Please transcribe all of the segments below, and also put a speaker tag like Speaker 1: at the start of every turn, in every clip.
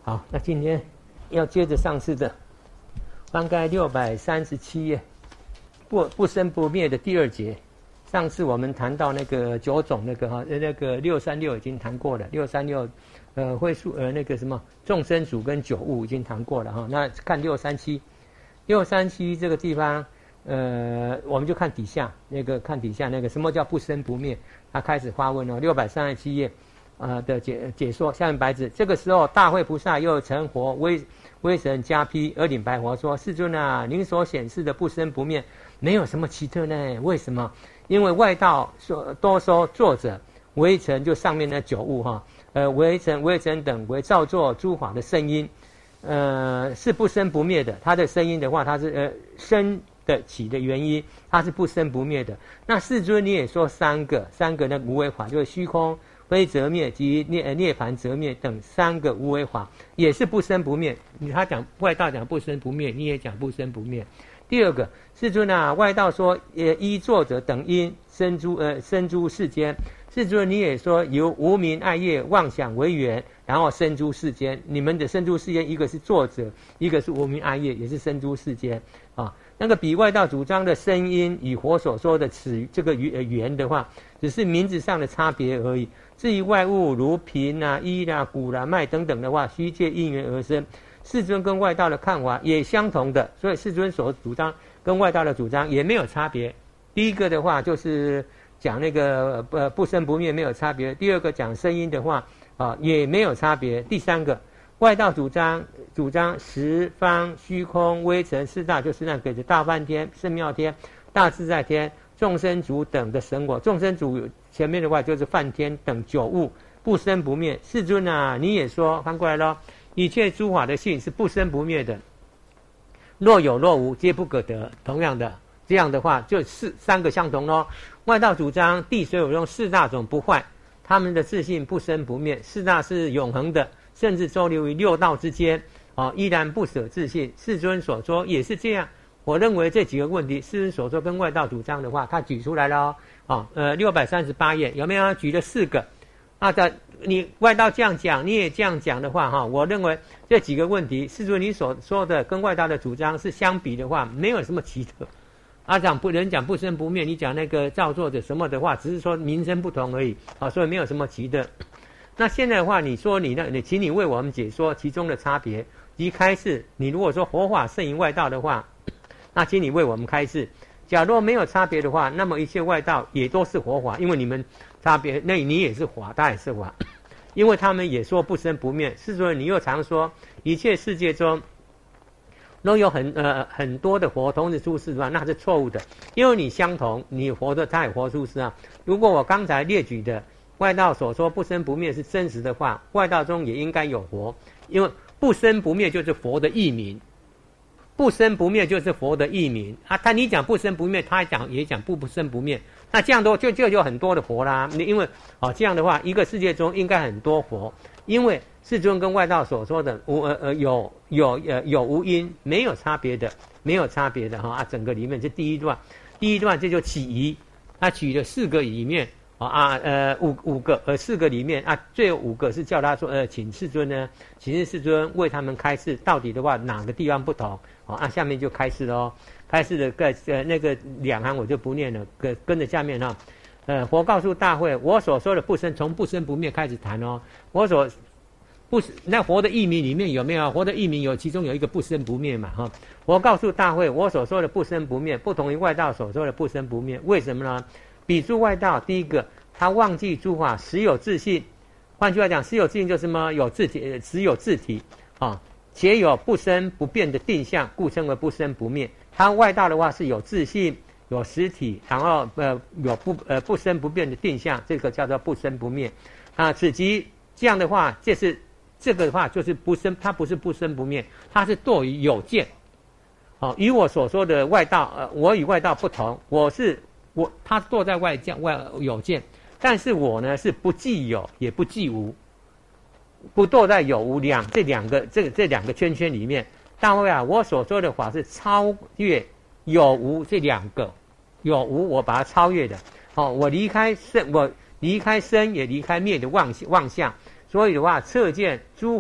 Speaker 1: 好，那今天要接着上次的翻开637页，不生不灭的第二节。上次我们谈到那个9种那个636已经谈过了，636会数那个什么众生组跟九物已经谈过了哈。那看637这个地方，我们就看底下那个什么叫不生不灭，他开始发问哦，637页。的解说，下面白纸。这个时候，大慧菩萨又成佛威神加披而领白佛说：“世尊啊，您所显示的不生不灭，没有什么奇特呢？为什么？因为外道多说作者微尘，就上面的九物哈，微尘等为造作诸法的声音，是不生不灭的。它的声音的话，它是生的起的原因，它是不生不灭的。那世尊你也说三个那无为法，就是虚空。”非则灭及涅槃则灭等三个无为法也是不生不灭。他讲外道讲不生不灭，你也讲不生不灭。第二个，世尊啊，外道说依作者等因生诸世间，世尊你也说由无明爱业妄想为缘，然后生诸世间。你们的生诸世间，一个是作者，一个是无明爱业，也是生诸世间啊。那个比外道主张的声音与佛所说的这个缘的话，只是名字上的差别而已。至于外物如瓶啊、衣啊、骨啊、脉等等的话，虚借因缘而生。世尊跟外道的看法也相同的，所以世尊所主张跟外道的主张也没有差别。第一个的话就是讲那个不生不灭没有差别，第二个讲声音的话也没有差别。第三个，外道主张十方虚空微尘四大，就是那个大梵天、圣妙天、大自在天、众生组等的神果。众生组前面的话就是梵天等九物不生不灭。世尊啊，你也说翻过来咯，一切诸法的性是不生不灭的，若有若无皆不可得。同样的，这样的话就三个相同咯。外道主张地水火风四大种不坏，他们的自性不生不灭，四大是永恒的，甚至周流于六道之间依然不舍自性。世尊所说也是这样。我认为这几个问题，世尊所说跟外道主张的话，他举出来了638页有没有？举了4个你外道这样讲，你也这样讲的话我认为这几个问题，世尊你所说的跟外道的主张是相比的话，没有什么奇特。人讲不生不灭，你讲那个造作者什么的话，只是说名称不同而已所以没有什么奇特。那现在的话，你说请你为我们解说其中的差别及开示。你如果说佛法胜于外道的话，那请你为我们开示。假若没有差别的话，那么一切外道也都是佛法，因为你们差别，那你也是法，他也是法，因为他们也说不生不灭。是说你又常说一切世界中都有很多的佛同时出世的话，那是错误的，因为你相同，你活的他也活出世啊。如果我刚才列举的外道所说不生不灭是真实的话，外道中也应该有佛，因为不生不灭就是佛的义名。不生不灭就是佛的义名你讲不生不灭，他也讲不生不灭，那这样就很多的佛啦。因为这样的话，一个世界中应该很多佛，因为世尊跟外道所说的有无因没有差别的整个里面这第一段这就起疑，他取了4个里面5个4个里面最后5个是叫他说请世尊为他们开示，到底的话哪个地方不同下面就开示咯。开示的那个2行我就不念了，跟着下面佛告诉大会，我所说的不生，从不生不灭开始谈那佛的义名里面有没有？佛的义名其中有一个不生不灭嘛佛告诉大会，我所说的不生不灭不同于外道所说的不生不灭，为什么呢？比诸外道，第一个他忘记诸法实有自性，换句话讲，实有自性就是什么？有自体，实有自体且有不生不变的定相，故称为不生不灭。他外道的话是有自性、有实体，然后有不生不变的定相，这个叫做不生不灭此即这样的话，这个的话就是不生，它不是不生不灭，它是堕于有见与我所说的外道我与外道不同，他堕在外有见，但是我呢是不既有也不既无，不堕在有无这两个圈圈里面。大会我所说的法是超越有无这两个，有无我把它超越的我离开生也离开灭的妄相，所以的话，彻见诸法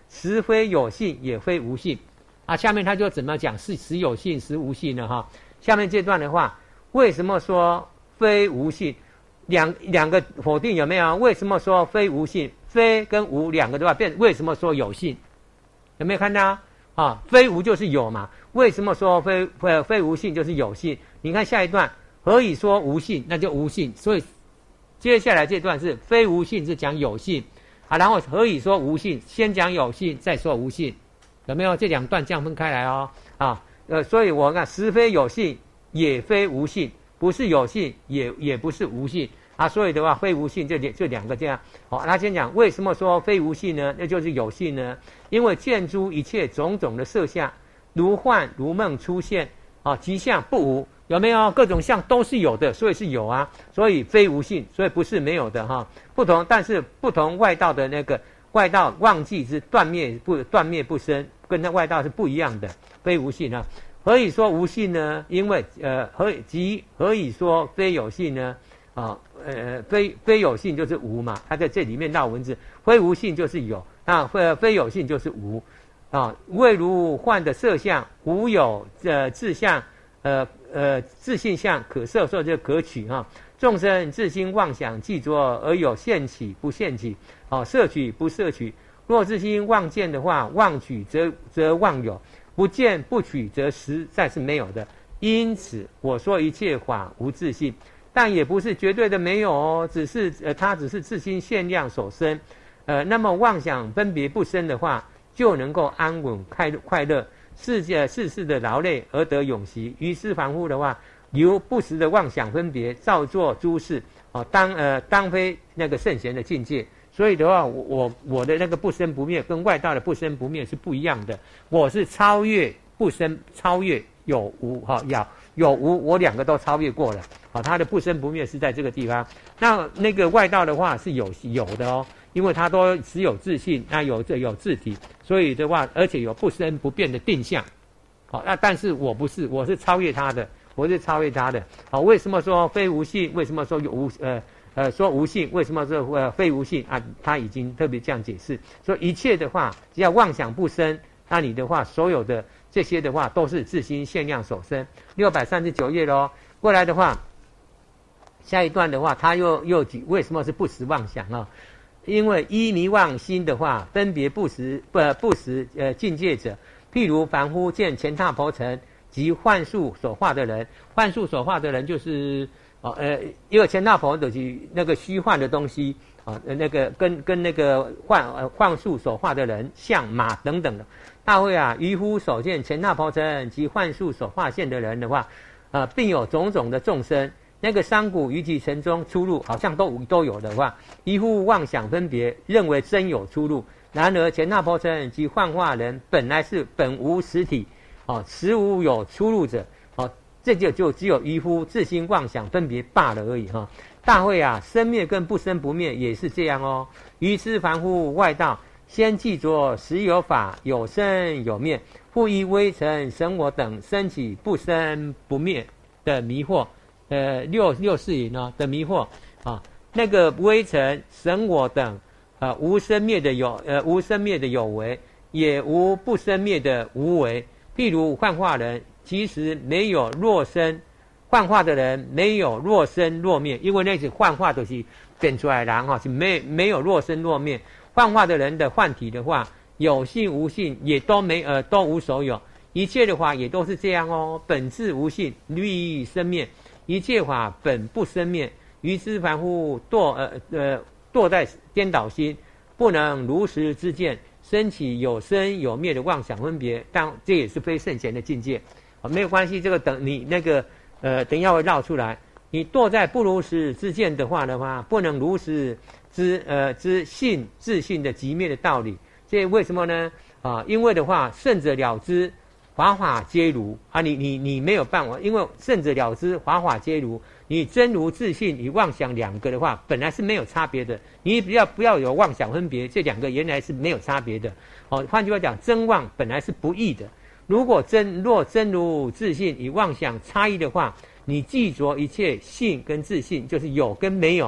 Speaker 1: 实非有性，也非无性。啊，下面他就怎么讲是实有性，实无性呢？哈，下面这段的话，为什么说非无性？两个否定有没有？为什么说非无性？非跟无两个的话变，为什么说有性？有没有看到啊？非无就是有嘛？为什么说非无性就是有性？你看下一段，何以说无性？那就无性。所以接下来这段是非无性是讲有性啊，然后何以说无性？先讲有性，再说无性，有没有？这两段这样分开来哦啊。所以我看实非有性，也非无性，不是有性，也不是无性。啊，所以的话，非无性这两个这样。好，他先讲为什么说非无性呢？那就是有性呢？因为见诸一切种种的色相，如幻如梦出现，啊，即相不无，有没有？各种相都是有的，所以是有啊。所以非无性，所以不是没有的哈。不同，但是不同外道的那个外道忘记之断灭不生，跟那外道是不一样的。非无性啊，何以说无性呢？因为何以说非有性呢？啊，非有性就是无嘛，它在这里面绕文字，非无性就是有，啊，非有性就是无，啊，未如幻的色相，无有自相，自性相可摄受就可取哈。众生自心妄想记着而有现起不现起，啊，摄取不摄取。若自心妄见的话，妄取则妄有，不见不取则实在是没有的。因此我说一切法无自性。但也不是绝对的没有哦，它只是自心限量所生，那么妄想分别不生的话，就能够安稳快乐，世事的劳累而得永息。于是凡夫的话，由不实的妄想分别，造作诸事，当非那个圣贤的境界。所以的话，我的那个不生不灭跟外道的不生不灭是不一样的，我是超越不生，超越有无哈，有无我两个都超越过了。好，它的不生不灭是在这个地方。那个外道的话是有的哦，因为它都只有自性，那有自体，所以的话，而且有不生不变的定相。好，那但是我不是，我是超越它的，好，为什么说非无性？为什么说说无性？为什么说非无性啊？他已经特别这样解释，说一切的话，只要妄想不生，那你的话，所有的这些的话，都是自心限量所生。639页咯，过来的话。下一段的话，他又举为什么是不实妄想啊？因为依迷妄心的话，分别不实境界者，譬如凡夫见乾闼婆城及幻术所化的人，幻术所化的人就是因为乾闼婆就是那个虚幻的东西啊，那个跟那个幻术所化的人像马等等的。大会啊，渔夫所见乾闼婆城及幻术所化现的人的话，并有种种的众生。那个商贾于其城中出入，好像都有的话，一户妄想分别，认为真有出入。然而乾闼婆城及幻化人本无实体，实无有出入者，这就只有渔夫自心妄想分别罢了而已哈。大会啊，生灭跟不生不灭也是这样哦。于是凡夫外道，先记着实有法，有生有灭，复依微尘神我等生起不生不灭的迷惑。640呢的迷惑啊，那个微尘神我等无生灭的有为，也无不生灭的无为。譬如幻化人，其实没有若生，幻化的人没有若生若灭，因为那是幻化都是变出来的哈，是没有若生若灭。幻化的人的幻体的话，有性无性也都都无所有，一切的话也都是这样哦，本质无性，虑生灭。一切法本不生灭，于是凡夫堕在颠倒心，不能如实知见，生起有生有灭的妄想分别，但这也是非圣贤的境界。没有关系，这个等你那个等一下会绕出来。你堕在不如实知见的话，不能如实知性自性的极灭的道理。这为什么呢？因为的话，圣者了知。法法皆如啊，你没有办法，因为圣者了知，法法皆如。你真如自信与妄想两个的话，本来是没有差别的。你不要有妄想分别，这两个原来是没有差别的。换句话讲，真妄本来是不异的。若真如自信与妄想差异的话，你记着一切性跟自信，就是有跟没有，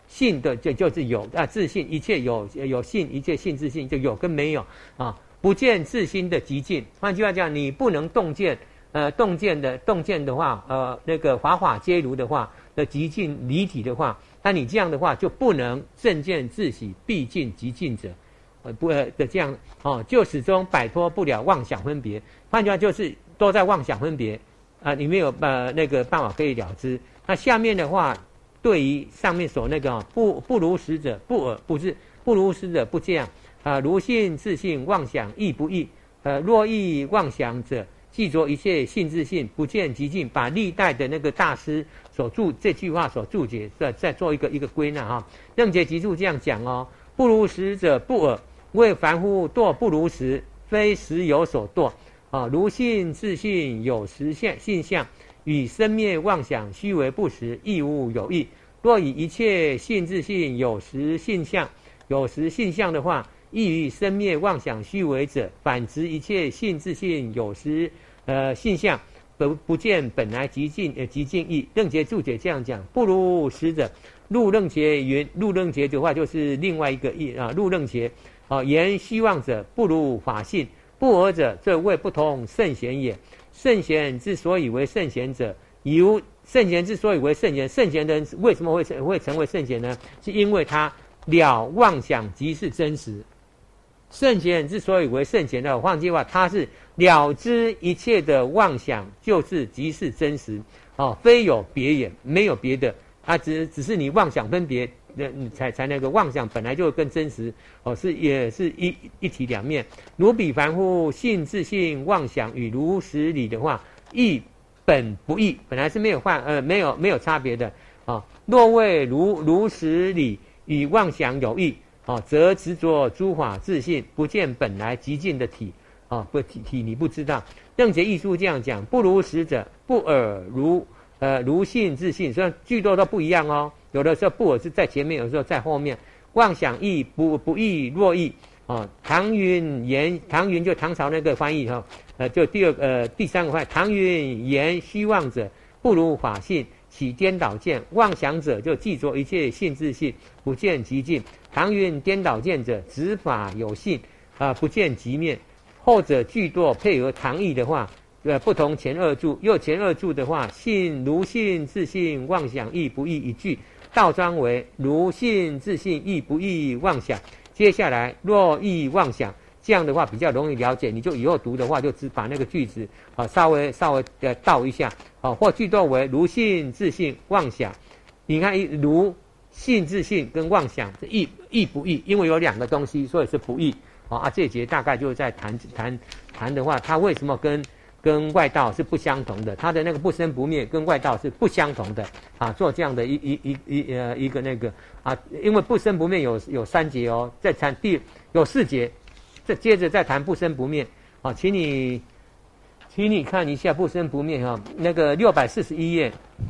Speaker 1: 性的就是有啊，自性一切有性，一切性自性就有跟没有啊，不见自心的极尽。换句话讲，你不能洞见洞见的话，那个法法皆如的话的极尽离体的话，那你这样的话就不能正见自喜，毕竟极尽者。的这样就始终摆脱不了妄想分别。换句话就是都在妄想分别你没有那个办法可以了知。那下面的话，对于上面所那个不如实者不是不如实者不这样如性自性妄想亦不异若亦妄想者，记着一切性自性不见极尽。把历代的那个大师所注这句话所注解再做一个归纳楞解集注这样讲不如实者不尔。为凡夫堕不如实，非实有所堕如性自性有实性相，与生灭妄想虚为不实，亦无有异。若以一切性自性有实性相的话，亦与生灭妄想虚为者，反之一切性自性有实性相，不见本来极尽义。楞结注解这样讲，不如实者，入楞结云，入楞结的话就是另外一个义入楞结言虚妄者不如法性，不尔者，这谓不同圣贤也。圣贤之所以为圣贤者，由圣贤之所以为圣贤，圣贤的人为什么会成为圣贤呢？是因为他了妄想即是真实。圣贤之所以为圣贤的，换句话，他是了知一切的妄想就是即是真实非有别也，没有别的只是你妄想分别你才那个妄想本来就跟真实也是一体两面。如彼凡夫性自性妄想与如实理的话，异本不异，本来是没有差别的若谓如实理与妄想有异则执着诸法自性，不见本来极尽的体体你不知道。楞结义书这样讲，不如实者不尔如性自性，虽然句多都不一样有的时候不尔是在前面，有的时候在后面。妄想义不异若异唐云就唐朝那个翻译就第三个翻译，唐云言虚妄者不如法性，起颠倒见。妄想者就记着一切性自性，不见极尽。唐云颠倒见者，执法有性不见极灭。后者句多配合唐译的话不同前二注，又前二注的话，如性自性妄想亦不异一句，倒装为如性自性亦不异妄想。接下来若异妄想，这样的话比较容易了解，你就以后读的话就只把那个句子稍微倒一下或句多为如性自性妄想。你看如性自性跟妄想异不异，因为有两个东西，所以是不异这一节大概就在谈的话，它为什么跟外道是不相同的，它的那个不生不灭跟外道是不相同的做这样的一个那个因为不生不灭有三节再谈有四节，接着再谈不生不灭请你看一下不生不灭那个641页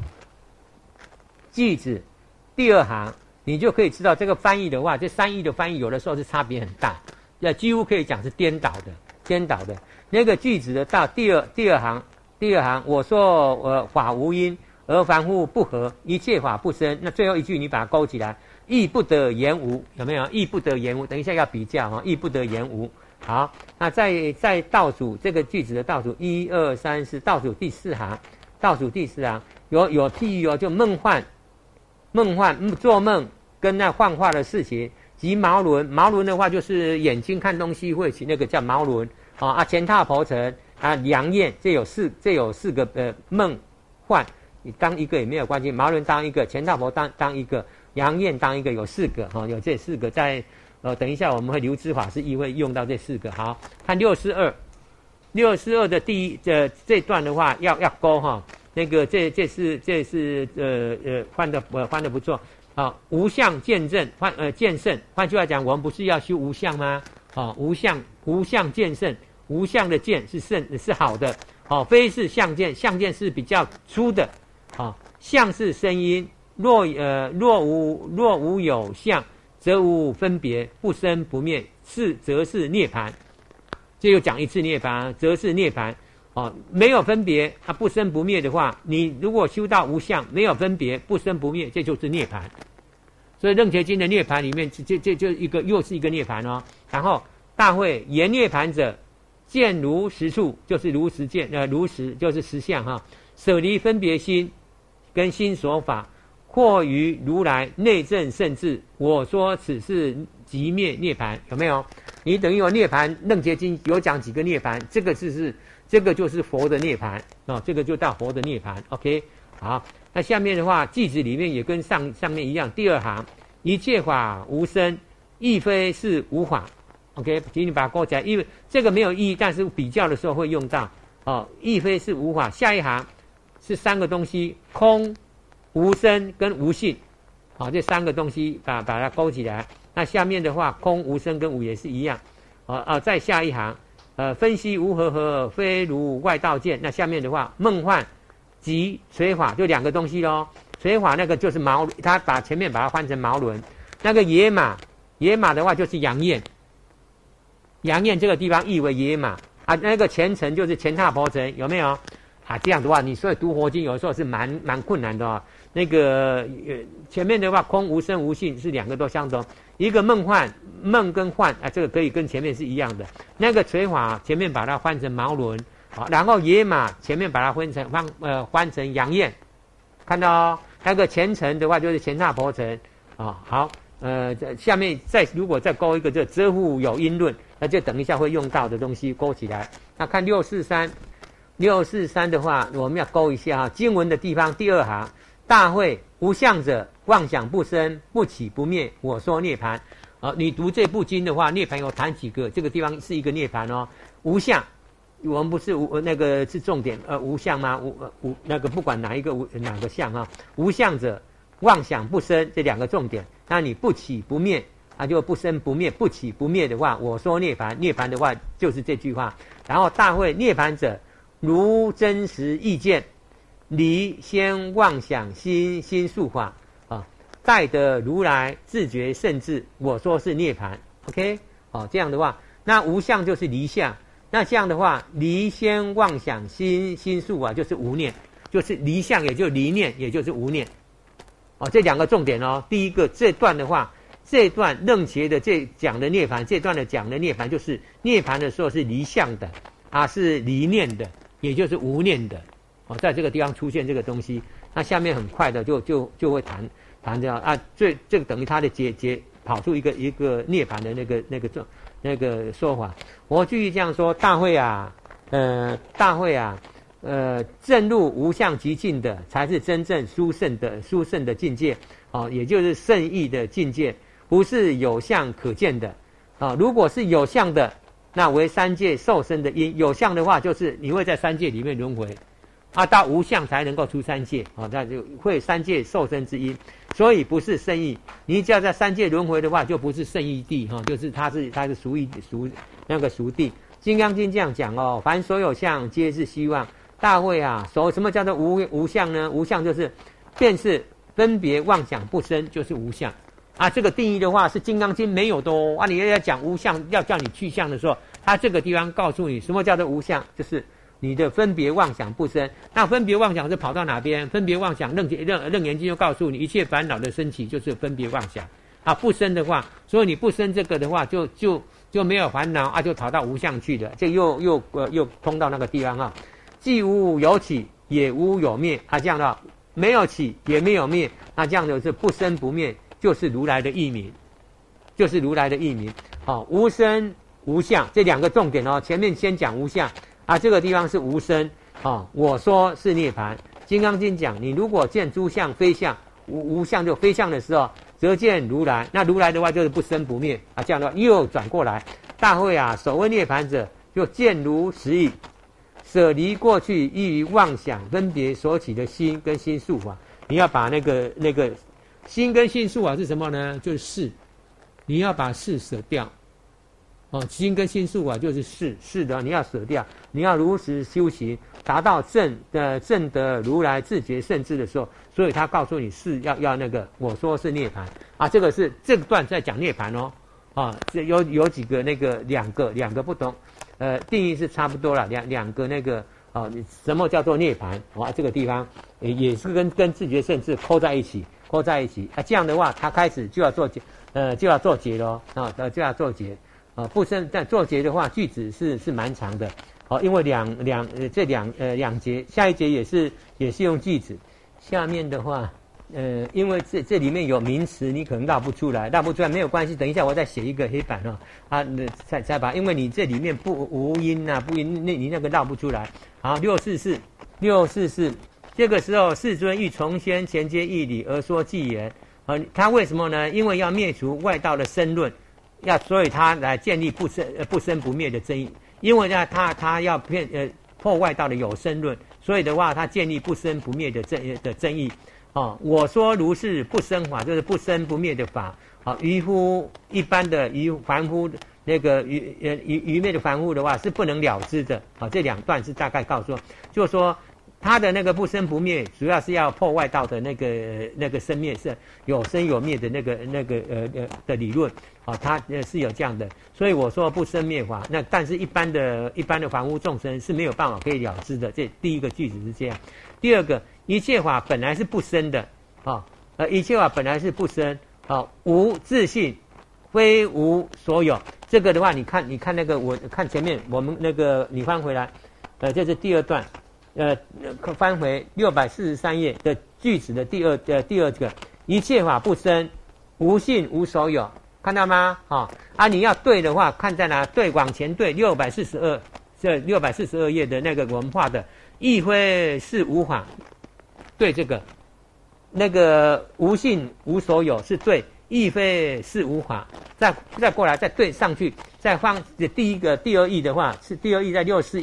Speaker 1: 句子第二行，你就可以知道这个翻译的话，这三译的翻译有的时候是差别很大，几乎可以讲是颠倒的。那个句子的第二行，我说法无因，而凡夫不合，一切法不生。那最后一句你把它勾起来，亦不得言无，有没有？亦不得言无，等一下要比较亦不得言无。好，那在倒数这个句子的倒数1、2、3、4，倒数第四行有譬喻就梦幻做梦跟那幻化的事情，及毛轮的话就是眼睛看东西会起那个叫毛轮前踏婆城梁焰，这有四个梦幻，你当一个也没有关系，毛轮当一个，前踏婆当一个，梁焰当一个，有四个有这四个在等一下我们会留知法师意会用到这四个。好，看62的第一这段的话要勾那个这是翻的不错无相见证见圣，换句话讲，我们不是要修无相吗？无相见圣，无相的见是圣是好的非是相见，相见是比较粗的相是声音，若无有相，则无分别，不生不灭，则是涅槃。这又讲一次涅槃，则是涅槃没有分别不生不灭的话，你如果修到无相，没有分别，不生不灭，这就是涅槃。 所以楞伽经的涅盘里面，就一个又是一个涅盘哦。然后大会言涅盘者，见如实处，就是如实见，如实就是实相哈。舍离分别心，跟心所法，或于如来内证圣智，我说此是即灭涅盘，有没有？你等于有涅盘，楞伽经有讲几个涅盘，这个就是佛的涅盘哦，这个就到佛的涅盘。OK， 好，那下面的话，句子里面也跟上面一样，第二行，一切法无生，亦非是无法。OK， 请你把它勾起来，因为这个没有意义，但是比较的时候会用到哦，亦非是无法。下一行是三个东西，空、无生跟无性，好，这三个东西把它勾起来。那下面的话，空、无生跟无也是一样，再下一行，分析无和合，非如外道见。那下面的话，梦幻及垂法就两个东西咯。垂法那个就是毛，他把前面把它换成毛轮。那个野马的话就是阳焰，阳焰这个地方译为野马啊。那个前尘就是前踏婆尘，有没有？啊，这样的话，你所以读佛经有的时候是蛮困难的哦。那个前面的话，空、无生、无性是两个都相同。一个梦幻，梦跟幻啊，这个可以跟前面是一样的。那个垂法前面把它换成毛轮，好，然后野马前面把它换成阳焰，看到哦？那个前尘的话就是前踏婆尘啊。好，下面如果再勾一个这遮护有因论，那就等一下会用到的东西勾起来。那看643的话，我们要勾一下哈，经文的地方第二行，大会无相者，妄想不生，不起不灭，我说涅盘。你读这部经的话，涅盘有谈几个？这个地方是一个涅盘哦。无相，我们不是那个是重点，无相吗？那个不管哪个相哈，无相者，妄想不生，这两个重点。那你不起不灭，就不生不灭，不起不灭的话，我说涅盘，涅盘的话就是这句话。然后大会涅盘者，如真实意见，离先妄想心术法啊，待得如来自觉圣智，我说是涅盘。OK， 这样的话，那无相就是离相，那这样的话，离先妄想心术啊，就是无念，就是离相，也就离念，也就是无念。这两个重点哦。第一个这段的话，这段楞伽的这讲的涅盘，这段的讲的涅盘就是涅盘的时候是离相的啊，是离念的，也就是无念的。在这个地方出现这个东西，那下面很快的就会谈这样啊，这个等于它的跑出一个涅盘的那个说法。我继续这样说，大会啊，证入无相极尽的，才是真正殊胜的境界，也就是圣意的境界，不是有相可见的如果是有相的，那为三界受生的因。有相的话，就是你会在三界里面轮回。到无相才能够出三界那就会三界受生之因，所以不是圣意。你只要在三界轮回的话，就不是圣意地就是它是熟地。金刚经这样讲凡所有相皆是虚妄。大会什么叫做无相呢？无相就是便是分别妄想不生，就是无相这个定义的话是金刚经没有的你要讲无相，要叫你去相的时候，它这个地方告诉你什么叫做无相，就是你的分别妄想不生。那分别妄想是跑到哪边？分别妄想楞严经就告诉你，一切烦恼的升起就是分别妄想不生的话，所以你不生这个的话，就没有烦恼就跑到无相去了。这又通到那个地方既无有起，也无有灭这样的没有起也没有灭，那这样的是不生不灭，就是如来的义名，就是如来的义名无生无相这两个重点前面先讲无相这个地方是无生我说是涅盘。金刚经讲，你如果见诸相非相，无相就非相的时候，则见如来。那如来的话就是不生不灭这样的话又转过来。大会所谓涅盘者，就见如实义，舍离过去依于妄想分别所起的心跟心术法。你要把那个心跟心术法是什么呢？就是事，你要把事舍掉心跟心术法就是事的，你要舍掉，你要如实修行，达到正得如来自觉圣智的时候，所以他告诉你是要那个，我说是涅盘这个是这段在讲涅盘这有几个两个不同定义是差不多了，两个什么叫做涅盘这个地方也是跟自觉圣智扣在一起拖在一起啊，这样的话，它开始就要做结咯啊，就要做结啊，不生但做结的话，句子是蛮长的哦，因为两节，下一节也是用句子，下面的话。因为这里面有名词，你可能绕不出来没有关系。等一下我再写一个黑板再把，因为你这里面无音啊，不音，你那个绕不出来。好，644，这个时候世尊欲从先衔接义理而说偈言。他为什么呢？因为要灭除外道的申论，所以他来建立不生不灭的真义。因为呢，他要破外道的有生论，所以的话，他建立不生不灭的真义。我说如是不生法，就是不生不灭的法。于乎一般的于凡夫那个愚昧的凡夫的话是不能了知的。这两段是大概告诉，就是说他的那个不生不灭，主要是要破外道的那个生灭是有生有灭的的理论。他是有这样的，所以我说不生灭法。但是一般的凡夫众生是没有办法可以了知的。这第一个句子是这样。第二个，一切法本来是不生的，一切法本来是不生，无自性，非无所有。这个的话，你看那个，我看前面我们那个，你翻回来，这是第二段，翻回643页的句子的第二个，一切法不生，无性无所有，看到吗？你要对的话，看在哪？对，往前对642，这642页的那个我们画的。亦非是无法，对这个，那个无性无所有是对，亦非是无法，再过来再对上去，再放第二义的话是第二义在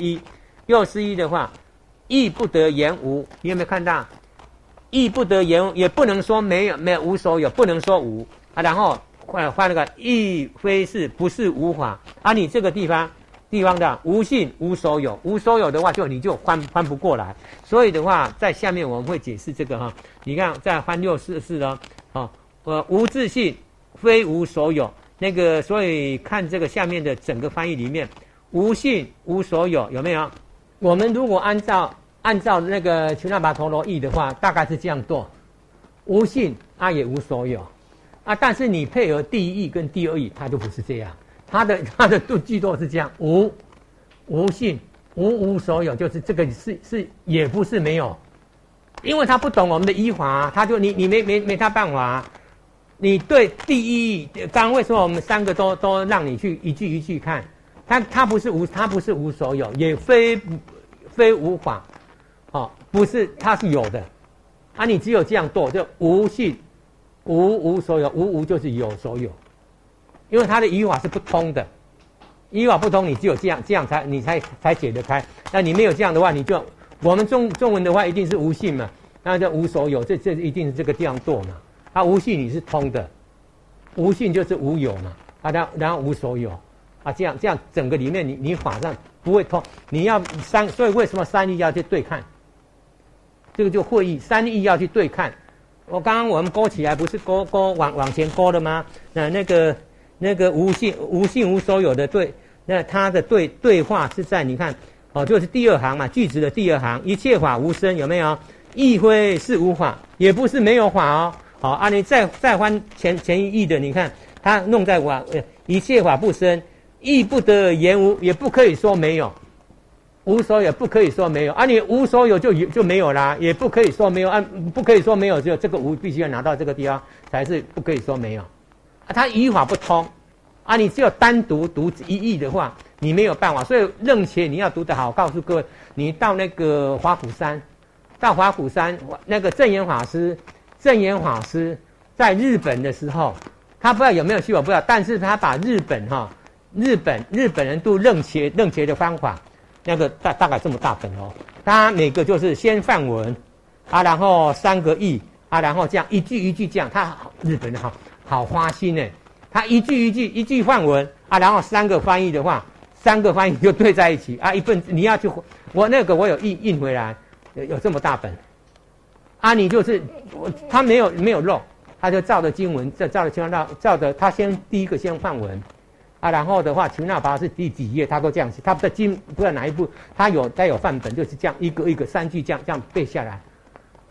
Speaker 1: 641的话，亦不得言无，你有没有看到？亦不得言无，也不能说没有无所有，不能说无然后换那个亦非是不是无法你这个地方的无性无所有，无所有的话你就翻不过来，所以的话在下面我们会解释这个你看再翻644无自性非无所有，所以看这个下面的整个翻译里面，无性无所有有没有？我们如果按照那个求那跋陀罗义的话，大概是这样做，无性也无所有但是你配合第一义跟第二义，它就不是这样。他的句作是这样，无性无所有，就是这个是也不是没有，因为他不懂我们的依法他就你没他办法你对第一义，刚刚为什么我们三个都让你去一句一句看，他不是无所有，也非无法不是，它是有的你只有这样做，就无性无所有，无就是有所有。因为它的语法是不通的，语法不通，你只有这样你才解得开。那你没有这样的话，我们中文的话一定是无性嘛，那叫无所有，这一定是这个这样做嘛。无性你是通的，无性就是无有嘛，然后无所有这样整个里面你法上不会通，你要所以为什么三义要去对看？这个就会意，三义要去对看。我刚刚我们勾起来不是勾往前勾的吗？那个无性无所有的对，那它的对话是在你看就是第二行嘛，句子的第二行，一切法无生有没有？亦非是无法，也不是没有法你再翻前一义的，你看它弄在一切法不生，亦不得言无，也不可以说没有，无所有不可以说没有你无所有就没有啦，也不可以说没有不可以说没有，只有这个无必须要拿到这个地方才是不可以说没有。它语法不通你只有单读一义的话，你没有办法。所以楞伽你要读得好，告诉各位，你到那个华虎山，那个证严法师在日本的时候，他不知道有没有去，我不知道，但是他把日本人读楞伽的方法，那个大概这么大本他每个就是先范文然后3个义然后这样一句一句这样，他日本人好花心他一句范文然后3个翻译的话，3个翻译就对在一起一份你要去我有印回来，有这么大本你就是他没有漏，他就照着经文，照着他第一个先范文然后的话求那跋是第几页他都这样写，他的经不知道哪一部他有范本，就是这样一个3句这样背下来，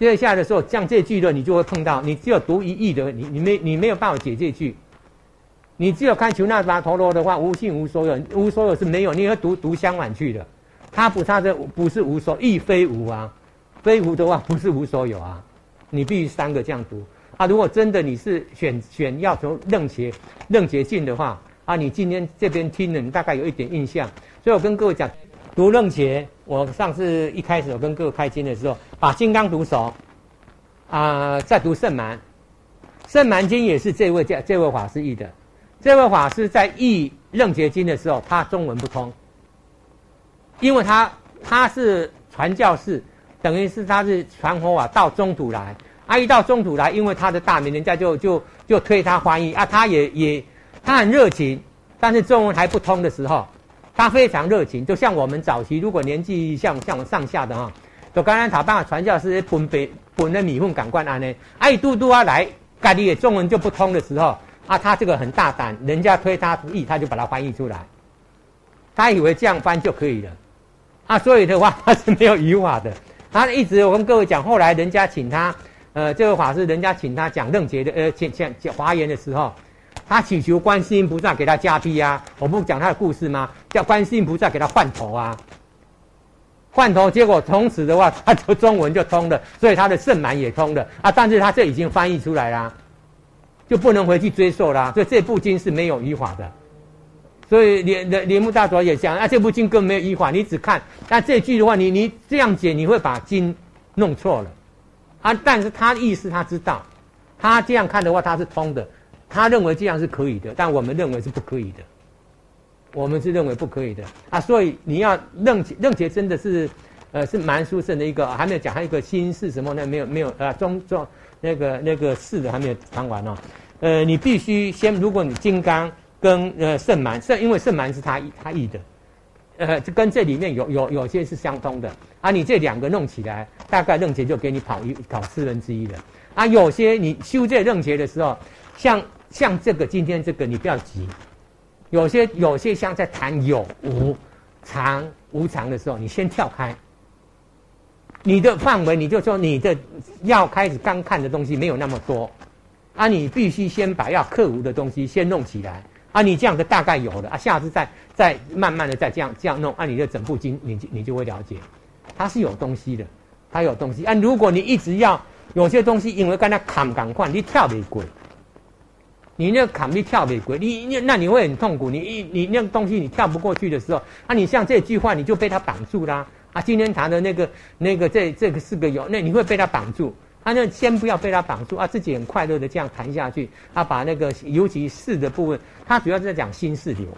Speaker 1: 接下来的时候，像这句的你就会碰到，你只有读一义的，你没有办法解这句。你只有看求那达陀罗的话，无性无所有，无所有是没有，你要读相反去的。它这不是无所，亦非无啊，非无的话不是无所有啊，你必须三个这样读啊。如果真的你是选要从楞伽进的话啊，你今天这边听了，你大概有一点印象。所以我跟各位讲，读楞伽，我上次一开始我跟各位开经的时候，把金刚读熟啊，再读圣蛮。圣蛮经也是这位法师译的。这位法师在译楞伽经的时候，他中文不通，因为他是传教士，等于是他是传佛法到中土来，一到中土来，因为他的大名，人家就推他翻译啊，他很热情，但是中文还不通的时候，他非常热情，就像我们早期如果年纪像我们上下的哈，就刚才他办传教士本的米粉感官安呢，嘟来，家里的中文就不通的时候。他这个很大胆，人家推他译，他就把它翻译出来。他以为这样翻就可以了，所以的话他是没有语法的。他一直我跟各位讲，后来人家请他，这个法师人家请他讲楞伽的，讲华严的时候，他祈求观世音菩萨给他加庇啊。我不讲他的故事吗？叫观世音菩萨给他换头啊，换头，结果从此的话，他就中文就通了，所以他的圣蛮也通了但是他这已经翻译出来啦。就不能回去追溯啦，所以这部经是没有语法的。所以莲木大佐也讲这部经根本没有语法，你只看这句的话，你这样解，你会把经弄错了但是他意思他知道，他这样看的话他是通的，他认为这样是可以的，但我们认为是不可以的，我们是认为不可以的所以你要楞伽真的是是蛮殊胜的一个，还没有讲还有一个心事什么呢？没有中那个事的还没有谈完你必须先，如果你金刚跟圣蛮，因为圣蛮是他译的，跟这里面有些是相通的你这两个弄起来，大概楞伽就给你考1/4了有些你修这楞伽的时候，像这个今天这个你不要急，有些像在谈有无常无常的时候，你先跳开。你的范围，你就说你的要开始刚看的东西没有那么多你必须先把要克服的东西先弄起来你这样的大概有了下次再慢慢的再这样弄你的整部经你就会了解，它是有东西的，它有东西如果你一直要有些东西，因为跟它砍赶快，你跳不过，你那个砍你跳不过，那你会很痛苦，你那个东西你跳不过去的时候你像这句话你就被它绑住啦今天谈的那个这个4个有，那你会被他绑住那先不要被他绑住自己很快乐的这样谈下去把那个尤其事的部分，他主要是在讲心事流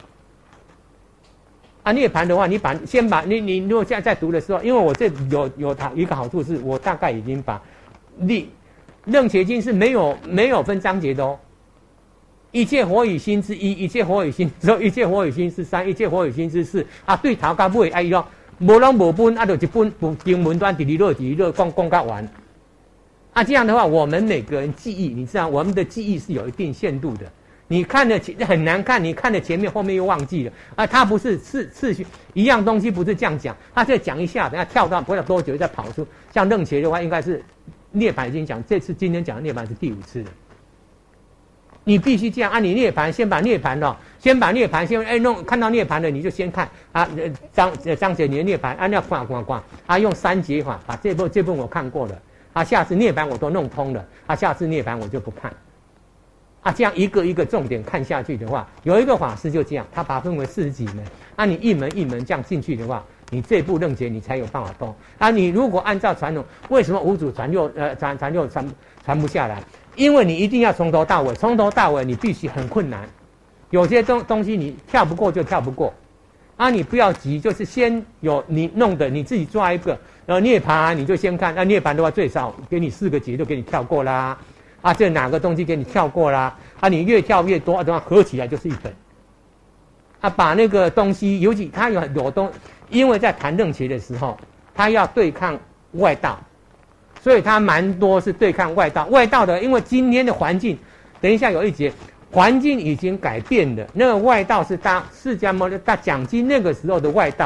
Speaker 1: 涅槃的话，先把你如果现在在读的时候，因为我这有一个好处是我大概已经把楞伽经是没有分章节的一切火与心之一，一切火与心之二，一切火与心之三，一切火与心之四对头到尾无人无分就一本经文端第二乐讲到完这样的话，我们每个人记忆，你知道我们的记忆是有一定限度的，你看的很难看，你看的前面后面又忘记了它不是次序一样东西，不是这样讲，它再讲一下，等下跳到不知道多久再跑出。像楞伽的话，应该是涅槃已经讲，这次今天讲的涅槃是第5次了。你必须这样你涅槃先把涅槃先看到涅槃了，你就先看章节你的涅槃那逛用3节法把这部我看过了下次涅槃我都弄通了下次涅槃我就不看这样一个一个重点看下去的话，有一个法师就这样，他把它分为40几门你一门一门这样进去的话，你这部楞伽你才有办法通你如果按照传统，为什么五祖传不下来？因为你一定要从头到尾你必须很困难，有些东西你跳不过就跳不过你不要急，就是先有你弄的，你自己抓一个涅槃你就先看涅槃的话最少给你4个节就给你跳过啦这哪个东西给你跳过啦你越跳越多合起来就是一本把那个东西，尤其他有因为在谈楞伽的时候他要对抗外道，所以他蛮多是对抗外道的，因为今天的环境，等一下有一节环境已经改变了，那个外道是释迦牟尼大讲经那个时候的外道，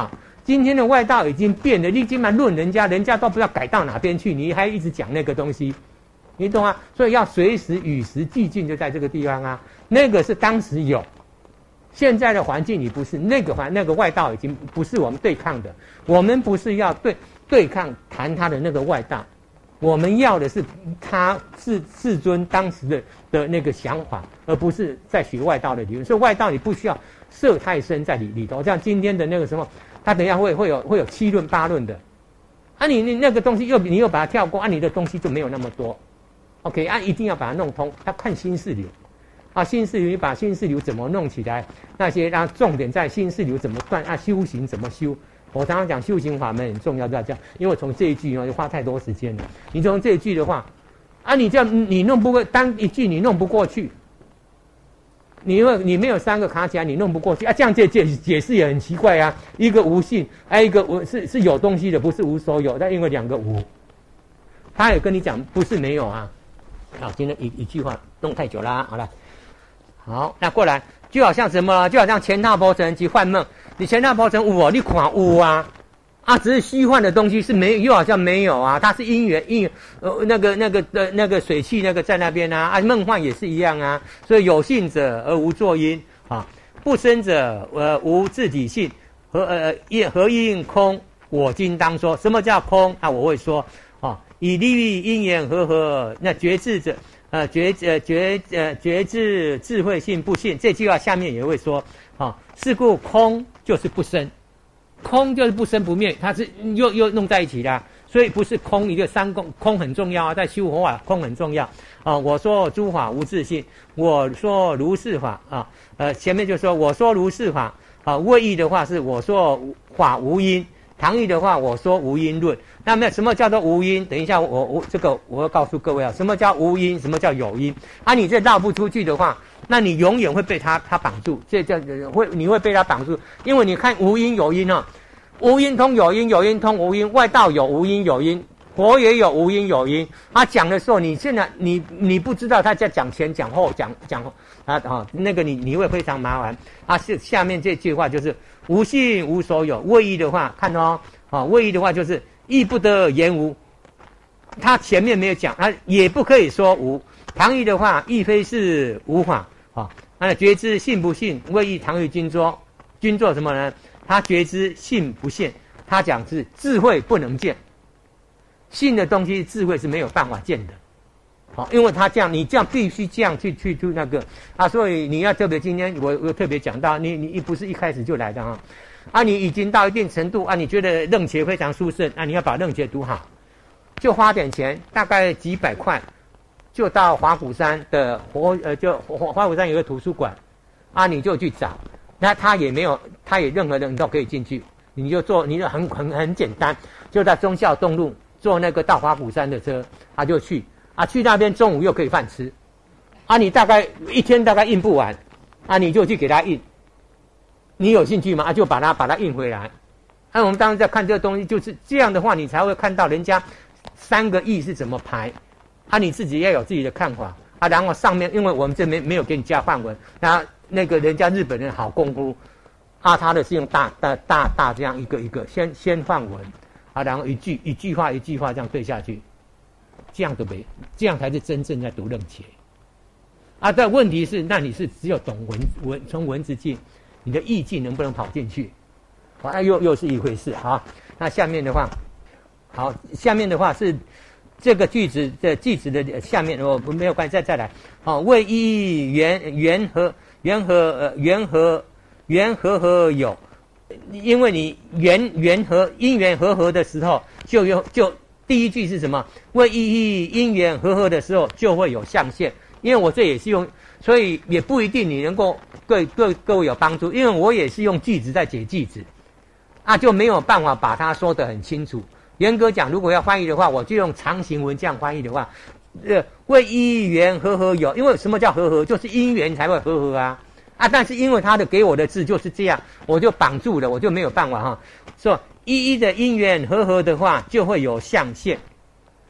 Speaker 1: 今天的外道已经变了，你今晚论人家，人家都不知道改到哪边去，你还一直讲那个东西，你懂吗？所以要随时与时俱进，就在这个地方啊。那个是当时有，现在的环境你不是那个外道已经不是我们对抗的，我们不是要对抗谈他的那个外道，我们要的是他世尊当时的那个想法，而不是在学外道的理论。所以外道你不需要涉太深在里头，像今天的那个什么。他等一下会有7论8论的，啊你那个东西你又把它跳过，啊你的东西就没有那么多 ，OK 啊一定要把它弄通，要看新式流，啊新式流你把新式流怎么弄起来，那些重点在新式流怎么断啊修行怎么修，我常常讲修行法门很重要，要这样，因为从这一句就花太多时间了，你从这一句的话，啊你这样你弄不过单一句你弄不过去。你没有3个卡起来，你弄不过去啊！这样解释也很奇怪啊。一个无性，一个是有东西的，不是无所有。但因为2个无，他也跟你讲不是没有啊。好，今天一句话弄太久啦，好了，好，那过来就好像什么，就好像前道波尘及幻梦。你前道波尘有哦，你看有啊。只是虚幻的东西是没有，又好像没有啊。它是因缘，那个水汽那个在那边啊。梦幻也是一样啊。所以有性者而无作因啊，不生者无自己性，何应空？我今当说，什么叫空？我会说啊，以利益因缘和那觉智者，觉智智慧性不性。这句话下面也会说啊，是故空就是不生。空就是不生不灭，它是又弄在一起的，所以不是空一个三空，空很重要啊，在修佛法空很重要啊。我说诸法无自性，我说如是法啊，前面就说我说如是法啊，谓义的话是我说法无因，唐义的话我说无因论。那么什么叫做无因？等一下我要告诉各位啊，什么叫无因，什么叫有因你这绕不出去的话。那你永远会被他绑住，你会被他绑住，因为你看无因有因无因通有因，有因通无因，外道有无因有因，佛也有无因有因。他讲的时候，你现在你不知道他在讲前讲后讲那个你会非常麻烦。是下面这句话就是无性无所有，谓义的话看谓义的话就是亦不得言无，他前面没有讲，他也不可以说无。唐义的话亦非是无法。觉知信不信？谓义唐义均作什么呢？他觉知信不信，他讲是智慧不能见，信的东西智慧是没有办法见的。因为他这样，你这样必须这样去那个所以你要特别今天我特别讲到，你不是一开始就来的你已经到一定程度你觉得楞伽非常殊胜你要把楞伽读好，就花点钱，大概几百块。就到华鼓山的就华鼓山有个图书馆你就去找，那他也任何人都可以进去，你就很简单，就在忠孝东路坐那个到华鼓山的车就去去那边中午又可以饭吃你大概一天大概印不完你就去给他印，你有兴趣吗就把它印回来我们当时在看这个东西，就是这样的话你才会看到人家3个义是怎么排你自己要有自己的看法然后上面因为我们这没有给你加范文，那个人家日本人好功夫他的是用大这样一个先范文然后一句话一句话这样对下去，这样这样才是真正在读楞伽但问题是，那你是只有懂从文字进，你的意境能不能跑进去又是一回事那下面的话是这个句子的下面我没有关系，再来谓义缘和有，因为你因缘和的时候就第一句是什么？谓义因缘和的时候就会有象限，因为我这也是用，所以也不一定你能够对各位有帮助，因为我也是用句子在解句子就没有办法把它说得很清楚。严格讲，如果要翻译的话，我就用长行文这样翻译的话，谓因缘和有，因为什么叫和？就是因缘才会和但是因为他的给我的字就是这样，我就绑住了，我就没有办法说一的因缘和的话就会有象限，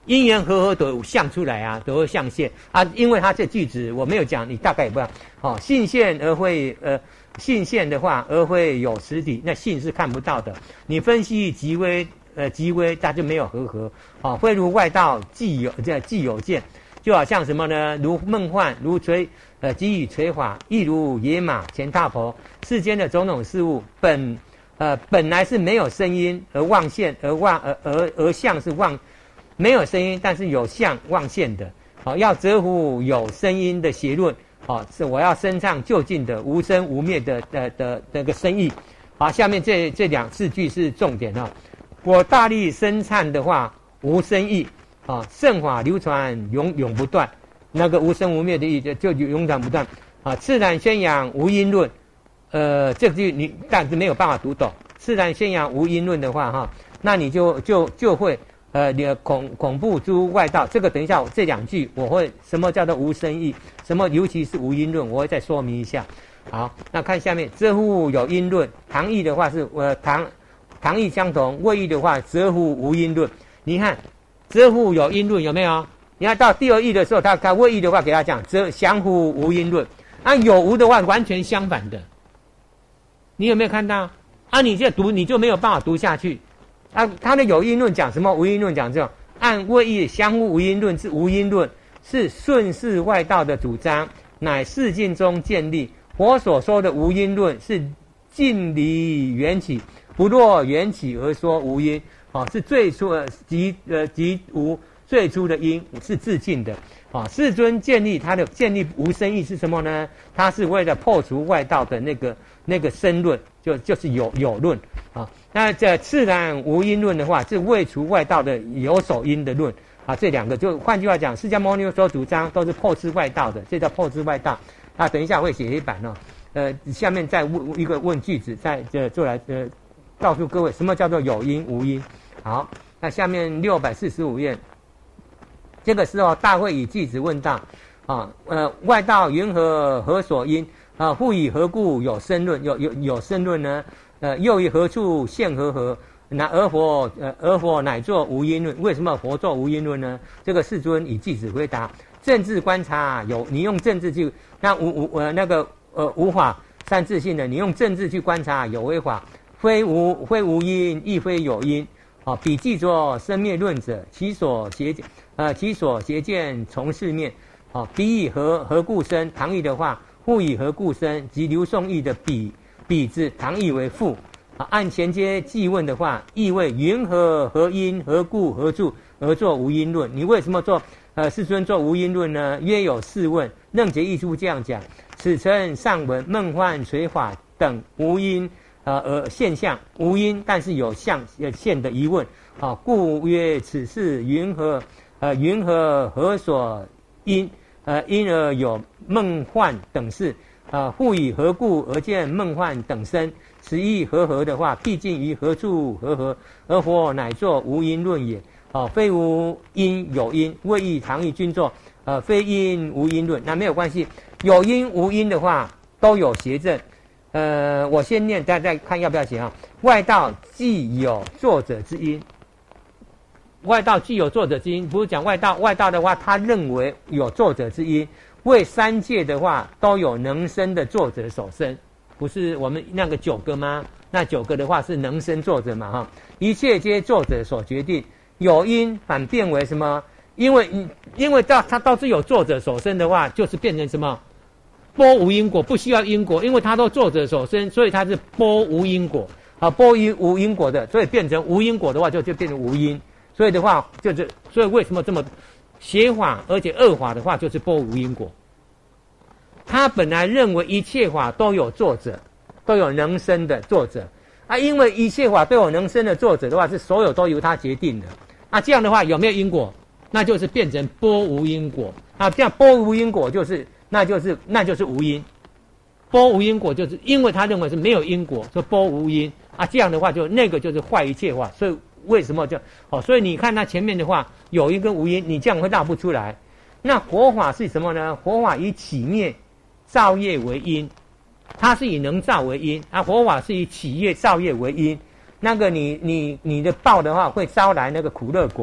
Speaker 1: 因缘和合都相出来啊，都会象现啊。因为它这句子我没有讲，你大概也不知道。哦，性现而会性现的话而会有实体，那性是看不到的。你分析极微它就没有合。哦，会如外道既有见，就好像什么呢？如梦幻，如给予垂法，亦如野马前踏婆。世间的种种事物本来是没有声音而妄现，而相是妄，没有声音但是有相妄现的。好，要折服有声音的邪论。好，是我要伸唱究竟的无生无灭的那个深意。好，下面这4句是重点哈。我大力声唱的话无生意。啊，圣法流传永不断，那个无生无灭的意就永远不断。啊，自然宣扬无因论，这句你但是没有办法读懂。自然宣扬无因论的话，哈，那你就会你的恐怖诸外道。这个等一下这2句我会什么叫做无生意，什么尤其是无因论，我会再说明一下。好，那看下面，则乎有因论，唐义的话是唐义相同，谓义的话则乎无因论。你看。则乎有因论有没有？你看到第2义的时候，他谓义的话给他讲，则降乎无因论。啊，有无的话完全相反的。你有没有看到？啊，你这读你就没有办法读下去。啊，他的有因论讲什么？无因论讲这种。按谓义降乎无因论之无因论，是顺世外道的主张，乃世境中建立。我所说的无因论是尽离缘起，不落缘起而说无因。哦，是最初即无最初的因是自尽的。啊，世尊建立无生意是什么呢？他是为了破除外道的那个生论，就是有论。啊，那这自然无因论的话，是未除外道的有所因的论。啊，这2个就换句话讲，释迦牟尼所主张都是破斥外道的，这叫破斥外道。啊，等一下会写黑板哦。下面再问句子，再做来告诉各位什么叫做有因无因。好，那下面645页，这个时候大会以句子问道。啊，外道云何所因？啊，复以何故有生论？有生论呢？又以何处现何？那而佛乃作无因论？为什么佛作无因论呢？这个世尊以句子回答：政治观察你用政治去那无法三自性的，你用政治去观察有为法，非无因，亦非有因。啊，彼记作生灭论者，其所邪见从事面。啊，彼以何故生？唐义的话，复以何故生？及刘宋义的彼字，唐义为复。啊，按衔接记问的话，意谓云何因何故何处而作无因论？你为什么世尊作无因论呢？约有4问。楞结义书这样讲：此称上文梦幻垂法等无因。现象无因，但是有现的疑问。啊，故曰此事云何所因？因而有梦幻等事。复以何故而见梦幻等生？此意和的话，毕竟于何处和，而佛乃作无因论也。非无因有因，谓义唐义均作非因无因论。那没有关系，有因无因的话都有邪正。我先念，大家再看要不要写啊？外道既有作者之因，外道既有作者之因，不是讲外道的话，他认为有作者之因。为3界的话，都有能生的作者所生，不是我们那个9个吗？那9个的话是能生作者嘛，哈，一切皆作者所决定。有因反变为什么？因为他到是有作者所生的话，就是变成什么？波无因果，不需要因果，因为他都作者所生，所以他是波无因果。啊，波无因果的，所以变成无因果的话，就变成无因。所以的话，所以为什么这么邪法而且恶法的话，就是波无因果。他本来认为一切法都有作者，都有能生的作者啊，因为一切法都有能生的作者的话，是所有都由他决定的啊。这样的话有没有因果？那就是变成波无因果啊。这样波无因果那就是无因。波无因果就是因为他认为是没有因果，说波无因啊。这样的话那个就是坏一切法。所以为什么所以你看他前面的话有因跟无因，你这样会绕不出来。那佛法是什么呢？佛法以起灭造业为因，它是以能造为因啊。佛法是以起业造业为因，那个你的报的话会招来那个苦乐果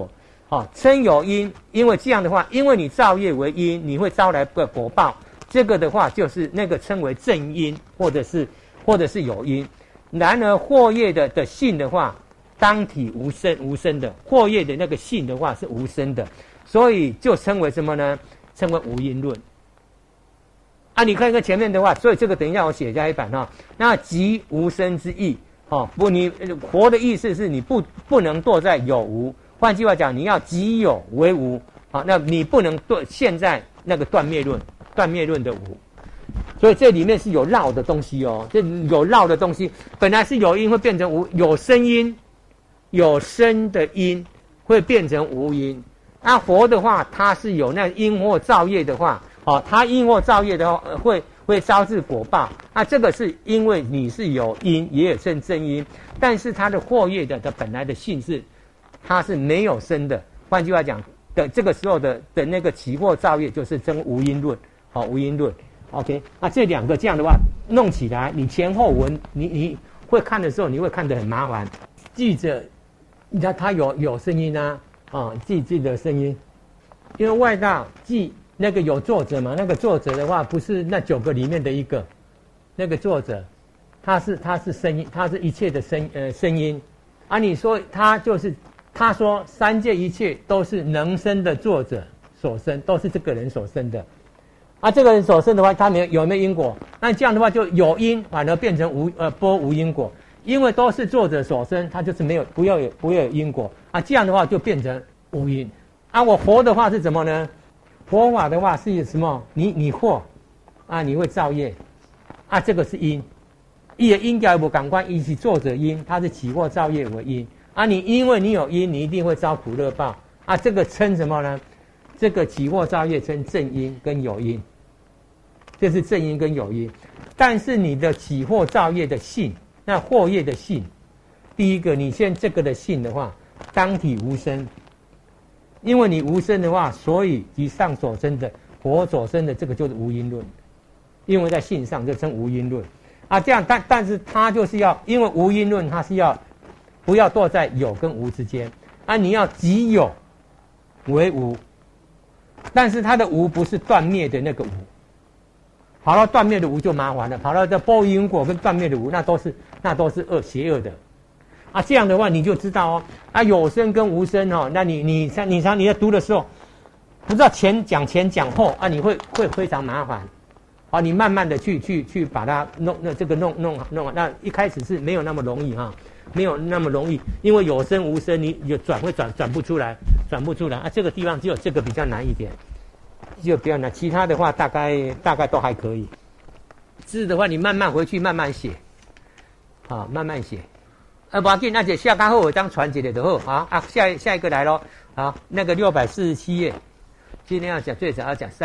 Speaker 1: 称有因，因为这样的话，因为你造业为因，你会招来个果报。这个的话就是那个称为正因，或者是有因。然而惑业的性的话，当体无生的，惑业的那个性的话是无生的，所以就称为什么呢？称为无因论。你看看前面的话，所以这个等一下我写在一版那即无生之意不，你活的意思是你不能堕在有无。换句话讲，你要即有为无那你不能现在那个断灭论的无。所以这里面是有绕的东西这有绕的东西，本来是有因会变成无，有声音，有生的因会变成无因。佛的话，它是有那因或造业的话它因或造业的话会招致果报。这个是因为你是有因，也有生正因，但是它的惑业的本来的性是它是没有生的。换句话讲的，这个时候的那个起惑造业就是真无因论无因论。OK， 这两个这样的话弄起来，你前后文你会看的时候，你会看得很麻烦。记着，你看它有声音记得声音，因为外道记那个有作者嘛，那个作者的话不是那9个里面的一个，那个作者他是声音，他是一切的声音你说他说三界一切都是能生的作者所生，都是这个人所生的这个人所生的话，他有没有因果？那这样的话就有因，反而变成波无因果。因为都是作者所生，他就是不要有因果这样的话就变成无因我活的话是什么呢？佛法的话是什么？你惑你会造业这个是因，伊的因该不感官，伊是作者因，它是起惑造业为因你因为你有因，你一定会遭苦乐报这个称什么呢？这个起惑造业称正因跟有因，这是正因跟有因。但是你的起惑造业的性，那惑业的性，第一个你现这个的性的话，当体无生，因为你无生的话，所以以上所生的佛所生的这个就是无因论，因为在性上就称无因论这样，但是它就是要，因为无因论它是要不要堕在有跟无之间你要即有为无，但是它的无不是断灭的那个无。跑到断灭的无就麻烦了，跑到这波因果跟断灭的无，那都是邪恶的这样的话你就知道有生跟无生那你在读的时候，不知道前讲后你会非常麻烦你慢慢的去把它弄那一开始是没有那么容易没有那么容易，因为有生无生，你转不出来这个地方只有这个比较难一点。就不要拿，其他的话大概都还可以。字的话，你慢慢回去慢慢写，慢慢写。不要紧，那就下课后我当传起来就好下一个来咯。好，那个647页，今天要讲最少要讲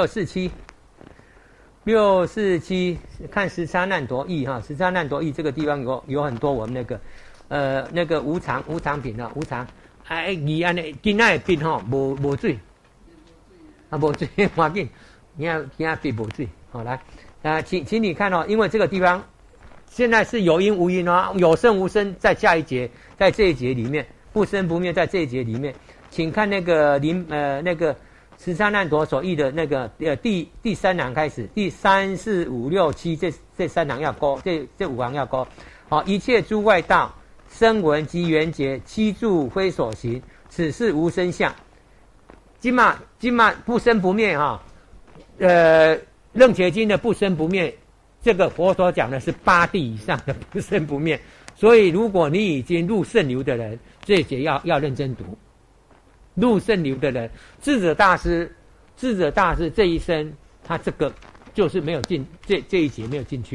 Speaker 1: 647，看十差难夺义十差难夺义这个地方有很多我们那个无常品无常你安尼今仔的笔无水。无水，要紧，今仔笔无水，好来，请你看因为这个地方现在是有因无因有生無生，在下一节，在这一节里面，不生不灭，在这一节里面，请看那个那个十三难陀所译的那个第3行开始，第3、4、5、6、7这3行要勾，这5行要勾，一切诸外道声闻及缘觉，七住非所行，此是无生相。今嘛不生不灭楞伽经的不生不灭，这个佛所讲的是8地以上的不生不灭，所以如果你已经入圣流的人，这一节要认真读。入圣流的人，智者大师这一生，他这个就是没有进这一节没有进去，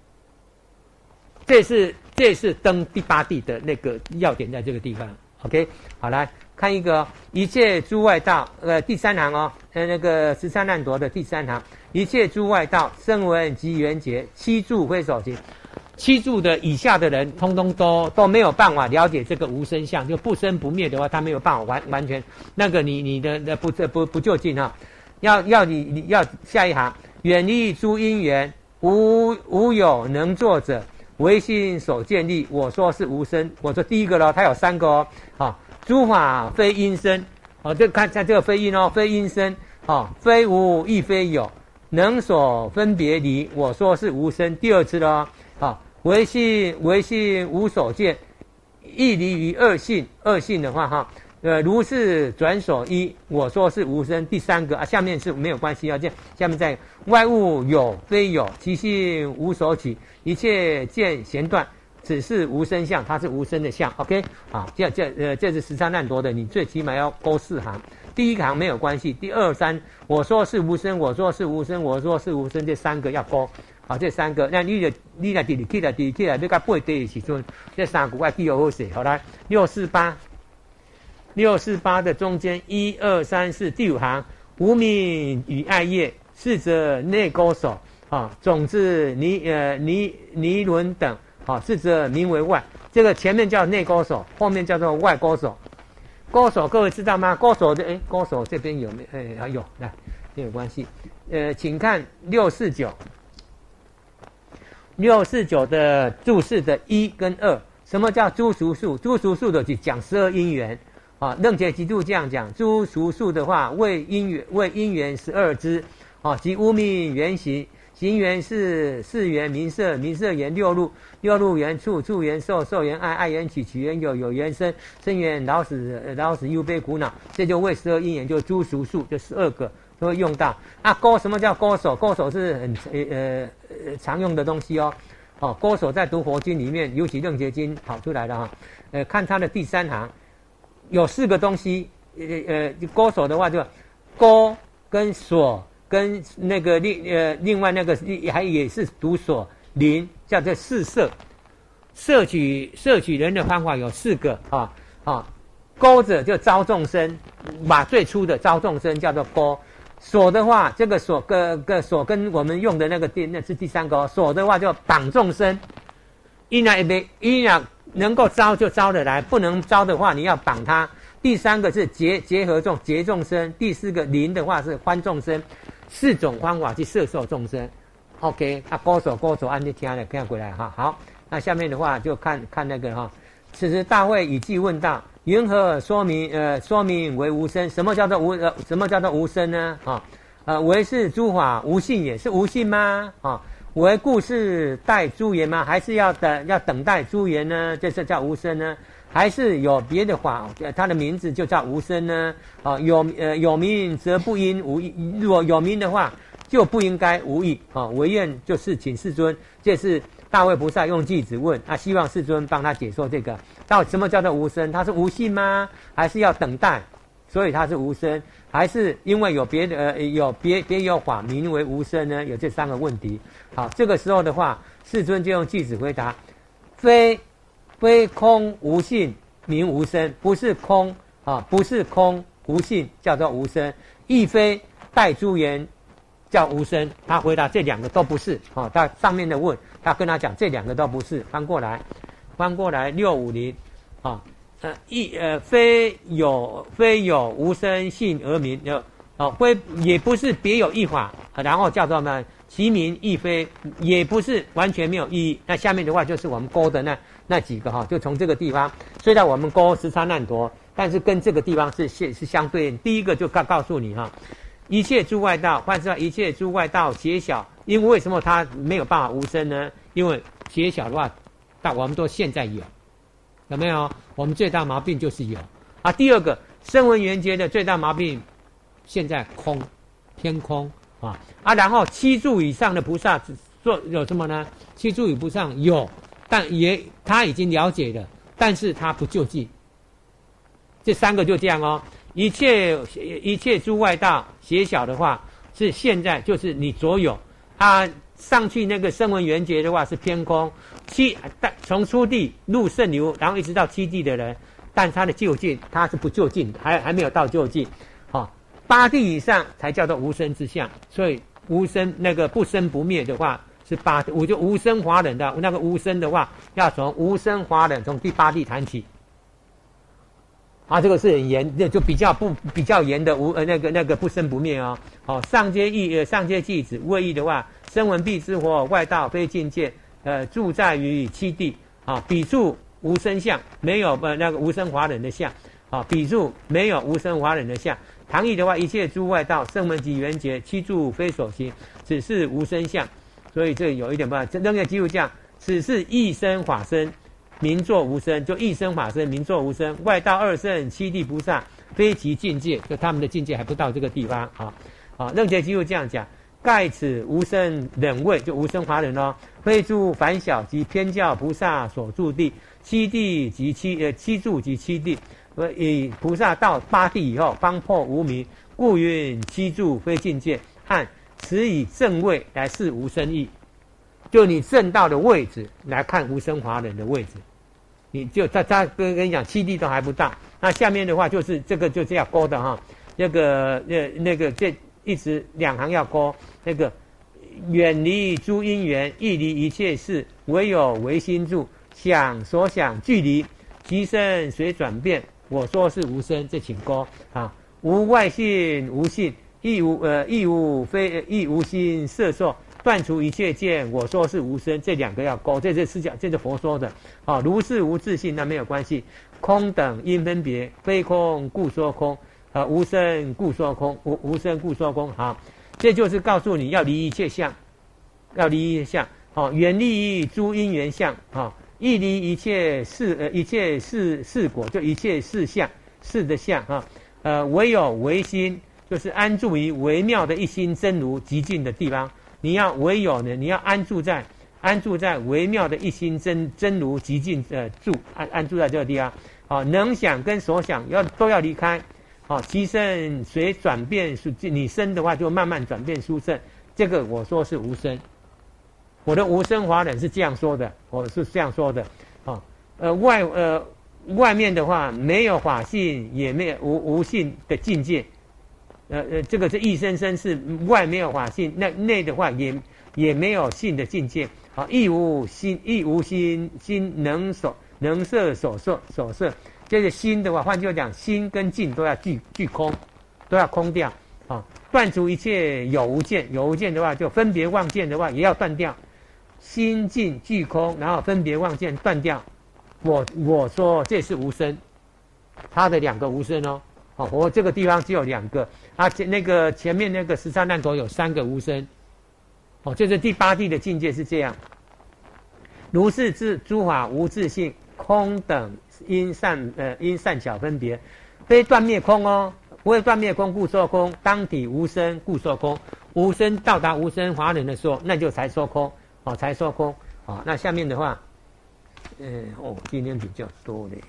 Speaker 1: 这是登第8地的那个要点在这个地方。OK， 好，来看一个一切诸外道，第3行那个十三难陀的第3行，一切诸外道声闻及缘觉，七住非所行。七住的以下的人，通通都没有办法了解这个无生相，就不生不灭的话，他没有办法完全那个你的不就近你要下一行，远离诸因缘，无有能作者，唯心所建立。我说是无生，我说第一个他有3个诸法非因生，这看这个非因非因生，非无亦非有，能所分别离，我说是无生。第二次了，唯心无所见，亦离于二性。二性的话如是转所依，我说是无生。第三个下面是没有关系下面在外物有非有，其性无所起，一切见弦断，只是无生相，它是无生的相。OK， 这是十三难多的，你最起码要勾4行。第一行没有关系，第2、3，我说是无生，我说是无生，我说是无生，这3个要勾。这3个，那你来第起来，要到8地的时阵，这3句要记好势。好来，648的中间1、2、3、4第5行，无明与爱业，是则内勾手。种子泥轮等，是则名为外。这个前面叫内勾手，后面叫做外勾手。勾手各位知道吗？勾手的勾手这边有没有？有，来，没有关系。请看649的注释的1跟2。什么叫诸俗数？诸俗数的就讲12因缘。楞伽集注这样讲，诸俗数的话，为因缘12支。即无明缘行，行缘是4缘名色，名色缘6路，6路缘触，触缘受，受缘爱，爱缘起，起缘有，有缘生，生缘老死忧悲苦恼。这就为12因缘，就诸俗数，就12个都会用到。勾什么叫勾手？勾手是很常用的东西哦。勾手在读佛经里面，尤其楞伽经跑出来的看它的第3行。有4个东西，勾手的话就勾跟所跟那个另外那个也是读所临，叫做4摄。摄取人的方法有4个勾着就招众生，把最初的招众生叫做勾。所的话，这个所所跟我们用的那是第3个所的话就绑众生，依然能够招就招得来，不能招的话你要绑他。第3个是结合结众生，第4个临的话是欢众生，4种方法去摄受众生。OK， 勾手按你听过来好，那下面的话就看那个此时大会以记问道，云何说明为无生？什么叫做无生呢？为是诸法无性也，是无性吗？为故是待诸缘吗？还是要等待诸缘呢？这是叫无生呢？还是有别的法，它的名字就叫无生呢？有名则不应无义，如果有名的话，就不应该无义。唯愿就是请世尊，这是大卫菩萨用句子问，希望世尊帮他解说这个到底什么叫做无生？它是无性吗？还是要等待？所以它是无生，还是因为有别的别有法名为无生呢？有这3个问题。好，这个时候的话，世尊就用句子回答：非空无性名无生，不是空不是空无性叫做无生，亦非待诸缘叫无生。他回答这2个都不是。他上面的问，他跟他讲这2个都不是。翻过来650非有无生性而名，也不是别有一法，然后叫做呢其名亦非，也不是完全没有意义。那下面的话就是我们勾的那几个就从这个地方，虽然我们勾13难陀，但是跟这个地方是相对应。第一个就告诉你一切诸外道，换说一切诸外道狭小，因为什么它没有办法无生呢？因为狭小的话，但我们都现在有没有？我们最大毛病就是有第二个声闻缘觉的最大毛病，现在空，偏空然后7住以上的菩萨有什么呢？7住以菩萨有，但他已经了解了，但是他不救济。这3个就这样一切诸外道狭小的话，是现在就是你所有上去那个声闻缘觉的话是偏空，从初地入圣流，然后一直到7地的人，但他的究竟他是不究竟，还没有到究竟。8地以上才叫做无生之相，所以无生那个不生不灭的话是8，就无生法忍的那个无生的话，要从无生法忍从第8地谈起。这个是很严，就比较严的那个不生不灭上阶句子无义的话，声闻必知火，外道非境界，住在于7地彼处无生相，没有那个无生法忍的相。 笔注没有无生华人的相。唐译的话，一切诸外道，声闻及缘觉，七住非所行，只是无生相。所以这有一点不好。楞严记录讲，此是一生法身，名作无生，就一生法身，名作无生。外道二圣七地菩萨，非其境界，就他们的境界还不到这个地方楞严记录这样讲。盖此無生忍位，就無生華人哦，非諸凡小及偏教菩薩所住地，七地及七住及七地，以菩薩到八地以後，方破無明，故云七住非境界，和此以正位來示無生義。就你正道的位置來看無生華人的位置，你就他跟你講七地都還不到，那下面的話就是這個就這樣勾的哈，那個這。一直兩行要勾，那個遠離諸因緣，亦離一切事，唯有唯心住，想所想距離，即生隨轉變。我說是無生，這請勾無外性，無性，亦無心攝受，斷除一切見。我說是無生，這兩個要勾，這是佛說的如是無自性，那沒有關係。空等因分別，非空故說空。無生故說空，無生故說空。這就是告訴你要離一切相，要離一切相，遠離諸因緣相，亦離一切事果，就一切事相，事的相唯有唯心，就是安住於微妙的一心真如極盡的地方。你要唯有呢，你要安住在微妙的一心真如極盡安住在這個地方。能想跟所想都要離開。其身隨轉變，你身的話就慢慢轉變殊勝。這個我說是無生，我的無生華人是這樣說的，我是這樣說的。外面的話沒有法性，也沒有無性的境界。這個是一生生是外沒有法性，內的話也沒有性的境界。亦無心能攝所攝。這個心的話，換句話講，心跟境都要具空，都要空掉斷除一切有無見，有無見的話就分別妄見的話也要斷掉，心境具空，然後分別妄見斷掉。我說這是無生，它的兩個無生我這個地方只有兩個那個前面那個十三難陀有三個無生這是第八地的境界是這樣。如是諸法無自性，空等因善巧分別，非斷滅空不會斷滅空故說空，當體無生故說空。無生到達無生華人的時候，那就才說空才說空那下面的話今天比較多嘞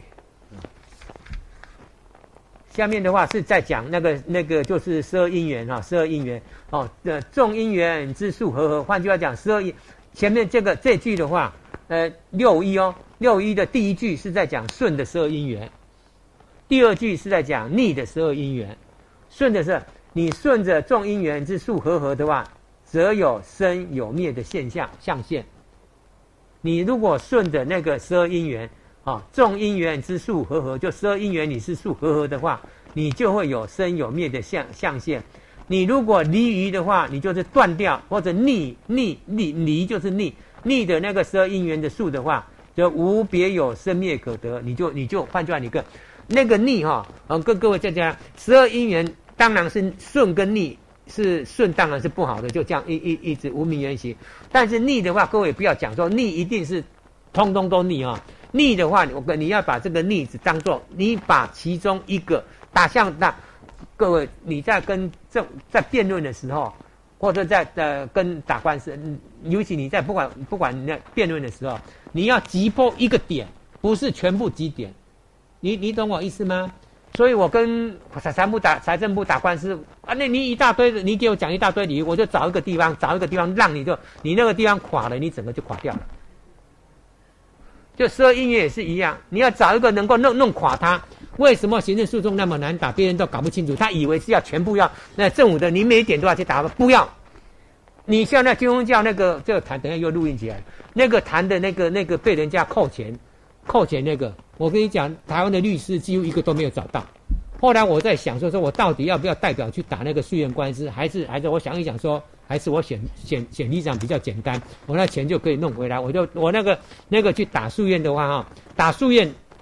Speaker 1: 下面的話是在講那個就是12因緣12因緣眾因緣之數和合。換句話講12因前面這句的話六一的第一句是在講順的12因緣，第二句是在講逆的12因緣。順的是你順着眾因緣之數和合的話，則有生有滅的現象象現。你如果順着那個12因緣眾因緣之數和合，就12因緣你是數和合的話，你就會有生有滅的象現。你如果離於的話，你就是斷掉，或者離就是逆的那個12因緣的數的話，就無別有生滅可得。你就換句話，你那個逆跟各位再講，12因緣當然是順跟逆，是順當然是不好的，就這樣一直無明緣行。但是逆的話，各位不要講說逆一定是通通都逆逆的話，你要把這個逆子當作你把其中一個打向各位你在在辯論的時候，或者在跟打官司，尤其你在不管你在辯論的時候，你要擊破一個點，不是全部擊點。你懂我意思嗎？所以我跟財政部打官司那你一大堆的，你給我講一大堆理由，我就找一個地方讓你那個地方垮了，你整個就垮掉了。就12因緣也是一樣，你要找一個能夠弄垮它。為什麼行政訴訟那麼難打？別人都搞不清楚，他以為是要全部要那政府的，你每一點都要去打，不要。你像那軍公教那個這個談，等一下又錄音起來，那個談的那個被人家扣錢那個，我跟你講，台灣的律師幾乎一個都沒有找到。後來我在想說我到底要不要代表去打那個訴願官司，還是我想一想說，還是我選里長比較簡單，我那錢就可以弄回來。我那個去打訴願的話打訴願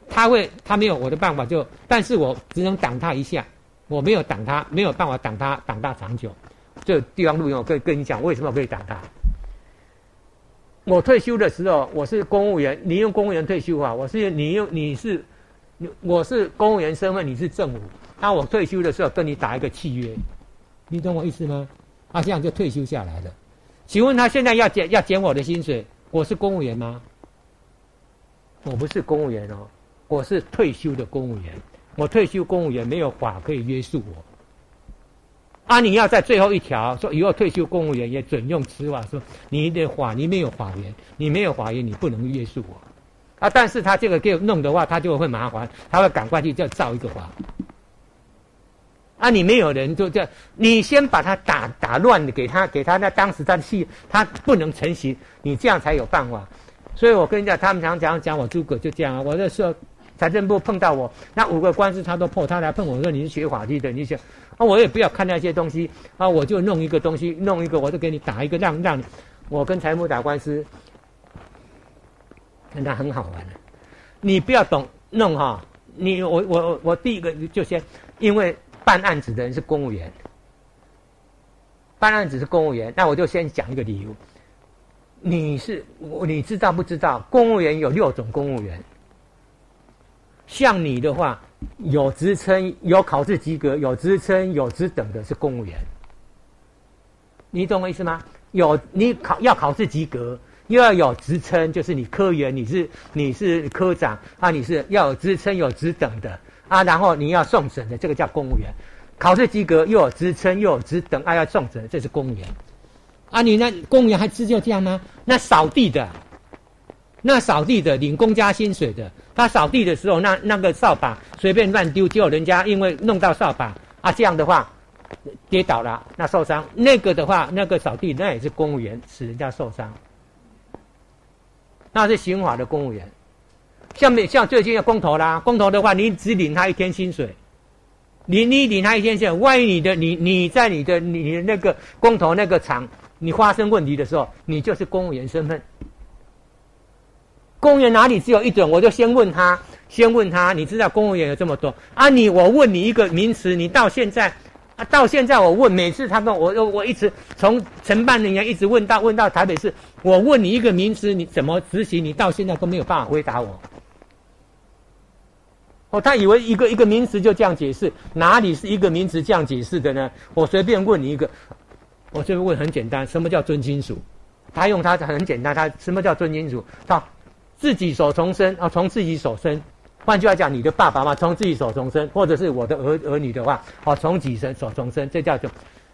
Speaker 1: 他没有我的办法但是我只能挡他一下，我没有挡他，没有办法挡他长久。这地方录音我可以跟你讲为什么我可以挡他。我退休的时候，我是公务员，你用公务员退休法，我是公务员身份，你是政府，那我退休的时候跟你打一个契约，你懂我意思吗？这样就退休下来了。请问他现在要减我的薪水，我是公务员吗？我不是公务员哦，我是退休的公务员。我退休公务员没有法可以约束我。你要在最后一条说，以后退休公务员也准用此法，说你的法你没有法源，你没有法源，你不能约束我。但是他这个给我弄的话，他就会麻烦，他会赶快去再造一个法。你没有人就这样，你先把他打乱的，给他那当时他不能成型，你这样才有办法。所以我跟你讲，他们常讲我诸葛就这样我那时候财政部碰到我，那5个官司他都破，他来碰我说你是学法律的，你想我也不要看那些东西我就弄一个东西，弄一个我就给你打一个让我跟财务打官司，那很好玩的。你不要懂弄我第一个就先，因为办案子的人是公务员，办案子是公务员，那我就先讲一个理由。你知道不知道？公务员有6种公务员。像你的话，有职称、有考试及格、有职称、有职等的是公务员。你懂我意思吗？你要考试及格，又要有职称，就是你科员，你是科长你是要有职称有职等的然后你要送审的，这个叫公务员。考试及格又有职称又有职等要送审的，这是公务员。你那公务员还只有这样吗？那扫地的领公家薪水的，他扫地的时候那个扫把随便乱丢，结果人家因为弄到扫把这样的话跌倒了，那受伤。那个的话，那个扫地那也是公务员，使人家受伤，那是刑法的公务员。像最近的公投啦，公投的话，你只领他1天薪水，你领他1天薪水，万一你在你的那个公投那个场你发生问题的时候，你就是公务员身份。公务员哪里只有一种？我就先问他，你知道公务员有这么多我问你一个名词，你到现在我问，每次他跟我一直从承办人员一直问到台北市，我问你一个名词，你怎么执行？你到现在都没有办法回答我。他以为一个名词就这样解释，哪里是一个名词这样解释的呢？我随便问你一个，我随便问很简单，什么叫尊亲属？他用他很简单，他什么叫尊亲属？自己手重生从自己手生，换句话讲，你的爸爸妈妈从自己手重生，或者是我的儿女的话从己手重生，这叫做。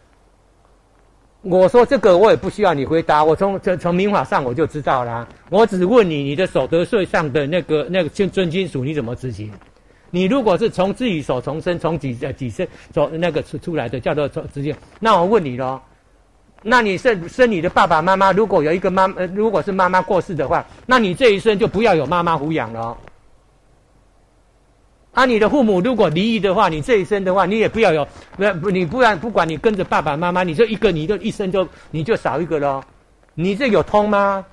Speaker 1: 我说这个我也不需要你回答，我从民法上我就知道啦。我只问你的所得税上的那个尊亲属你怎么执行？你如果是从自己手重生，从己身那个出来的叫做直接，那我问你咯。那你生你的爸爸妈妈，如果有一个如果是妈妈过世的话，那你这一生就不要有妈妈抚养了你的父母如果离异的话，你这一生的话，你也不要有，你不管你跟着爸爸妈妈，你就一个，你就一生你就少一个咯。你这有通吗？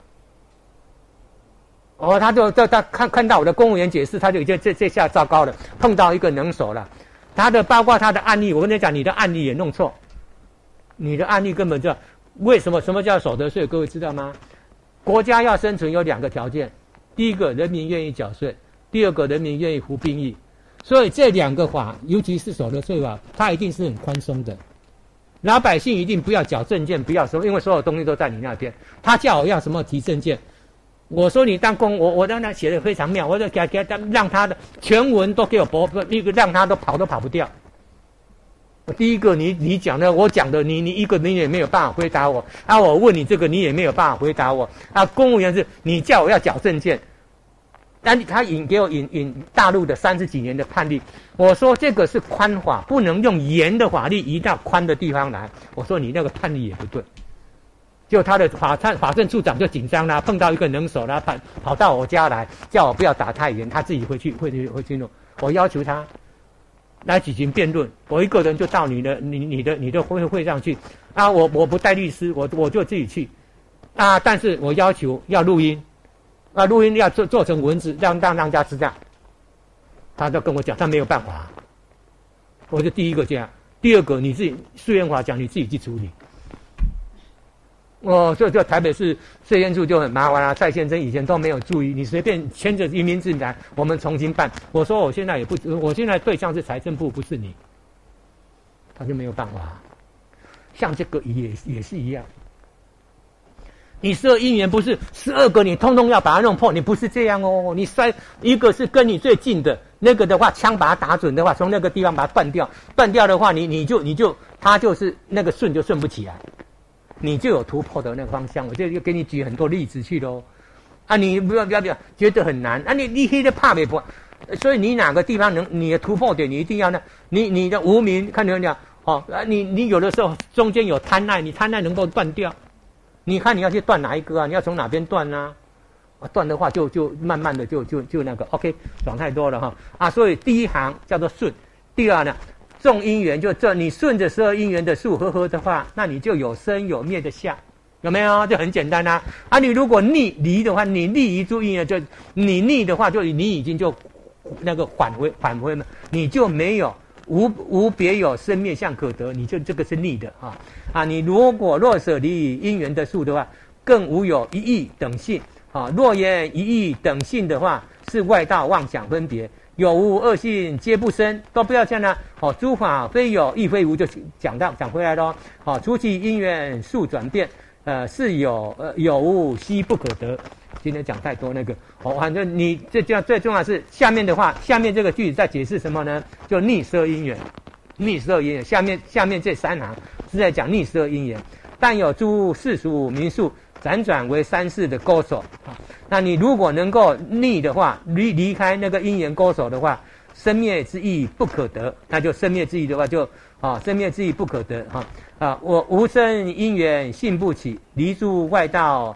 Speaker 1: 他看到我的公务员解释，他就已经这下糟糕了，碰到一个能手了。包括他的案例，我跟你讲，你的案例也弄错。你的案例根本就为什么叫所得税？各位知道吗？国家要生存有2个条件，第一个人民愿意缴税，第二个人民愿意服兵役。所以这2个法，尤其是所得税法，它一定是很宽松的。老百姓一定不要缴证件，不要说，因为所有东西都在你那边。他叫我要什么提证件，我说你当公，我让他写的非常妙，我就给他让他的全文都给我一个让他都跑不掉。第一个你讲的，我讲的，你一个你也没有办法回答我我问你这个你也没有办法回答我公务员是你叫我要缴证件，但他给我引大陆的30几年的判例，我说这个是宽法，不能用严的法律移到宽的地方来，我说你那个判例也不对。就他的法政处长就紧张啦，碰到一个能手啦，跑到我家来，叫我不要打太严，他自己回去弄。我要求他来举行辩论，我一个人就到你的会上去我不带律师，我就自己去但是我要求要录音录音要做成文字，让大家知道他就跟我讲，他没有办法。我就第一个这样，第二个你自己税源法讲你自己去处理。所以这台北市税源处就很麻烦啦。蔡先生以前都没有注意，你随便牵着移民进来，我们重新办。我说我现在也不，我现在对象是财政部，不是你，他就没有办法。像这个也是一样。你12姻缘不是12个，你通通要把它弄破，你不是这样哦。你摔一个是跟你最近的那个的话，枪把它打准的话，从那个地方把它断掉，断掉的话，你就它就是那个顺就顺不起来，你就有突破的那个方向。我就给你举很多例子去咯。你不要觉得很难你黑的怕没破，所以你哪个地方你的突破点，你一定要你的无名看你讲你有的时候中间有贪爱，你贪爱能够断掉。你看你要去断哪一个啊？你要从哪边断啊？断的话就慢慢的就那个 OK， 爽太多了哈所以第一行叫做顺，第二呢众因缘就这你顺着12因缘的数合的话，那你就有生有灭的相，有没有？就很简单你如果离的话，你逆移诸因缘，就你逆的话，就你已经就那个返回嘛，你就没有。无别有生灭相可得，你就这个是逆的你若舍离因缘的数的话，更无有一义等性若言一义等性的话，是外道妄想分别，有无二性皆不生，都不要这样呢诸法非有亦非无，就讲回来咯除其因缘数转变是有无悉不可得。今天讲太多那个反正你这叫最重要的是下面的话，下面这个句子在解释什么呢？就逆12因缘，逆12因缘。下面这3行是在讲逆12因缘，但有诸世俗名数辗转为3世的勾手那你如果能够逆的话，离开那个因缘勾手的话，生灭之意不可得，那就生灭之意的话就生灭之意不可得我无生因缘信不起，离诸外道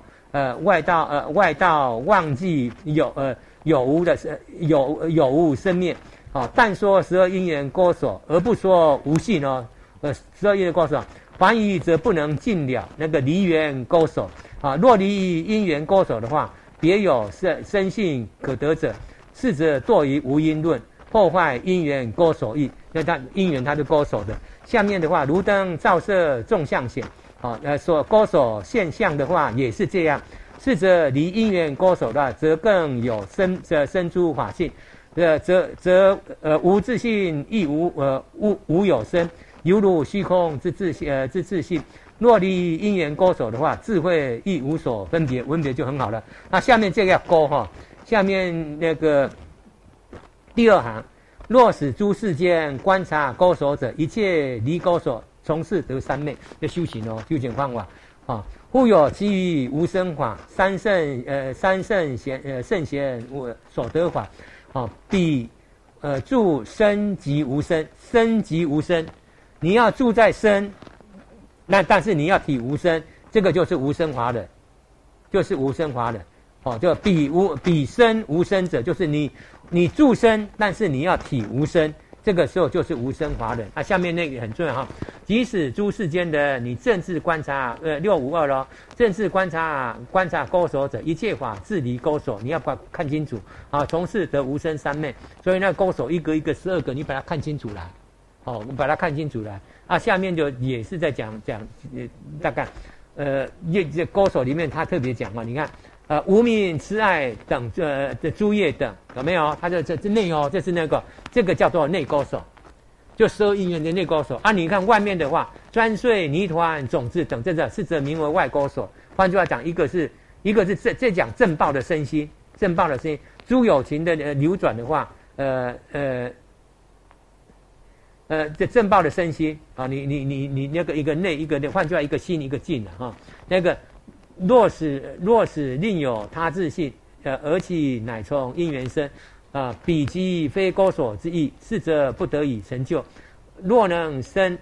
Speaker 1: 忘记有无生灭但说12因缘勾手，而不说无性12因缘勾手，凡愚则不能尽了那个离缘勾手若离因缘勾手的话，别有生性可得者，是则堕于无因论，破坏因缘勾手义。那它因缘它是勾手的。下面的话，如灯照射众相显所勾手现象的话也是这样，是则离因缘勾手的，则更有生诸法性，则无自性亦无有生，犹如虚空之自性。若离因缘勾手的话，智慧亦无所分别就很好了。那下面这个要勾下面那个第2行，若使诸世间观察勾手者，一切离勾手，从事得3昧，就修行修行方法忽有其余无生法，三圣圣贤所得法彼住生即无生，生即无生，你要住在生，但是你要体无生，这个就是无生法忍，就是无生法忍就彼生无生者，就是你住生，但是你要体无生，这个时候就是无生法忍下面那个很重要即使诸世间的你正自观察652咯，正自观察勾手者，一切法自离勾手，你要把它看清楚从事得无生3昧。所以那勾手一个一个12个，你把它看清楚来我把它看清楚来下面就也是在讲大概这勾手里面他特别讲你看无明痴爱等的诸业等有没有？它这内这是那个这个叫做内勾手，就12因缘的内勾手你看外面的话，专税泥团种子等这是则名为外勾手。换句话讲，一个是这讲正报的身心，诸有情的流转的话这正报的身心你那个一个内一个内，换句话一个心一个境那个若使另有他自性而其乃从因缘生彼即非勾手之意，是则不得以成就。若能生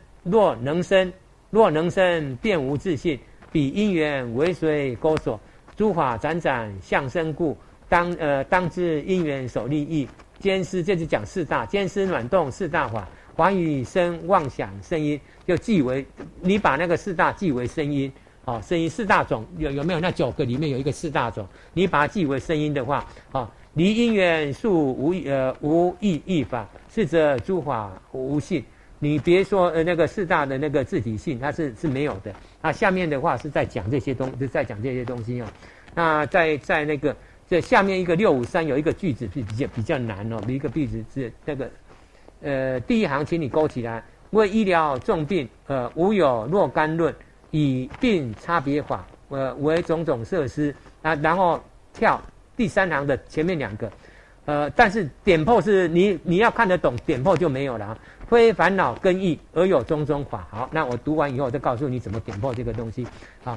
Speaker 1: 便无自性，彼因缘为随勾手，诸法辗转相生故，当知因缘所立意。兼施这就讲4大，兼施暖动4大法，环与生妄想声音，就记为你把那个4大记为声音声音4大种有没有？那9个里面有一个4大种，你把它记为声音的话离因缘数无异法，是则诸法无性。你别说那个四大的那个自体性，它是没有的。那下面的话是在讲这些东西哦。那在那个这下面一个653有一个句子是比较难哦，一个句子是那个第一行，请你勾起来。为医疗重病，无有若干论，以病差别法，为种种设施啊，然后跳第3行的前面2个，但是点破是你要看得懂，点破就没有了。非烦恼根益而有种种法。好，那我读完以后再告诉你怎么点破这个东西。好，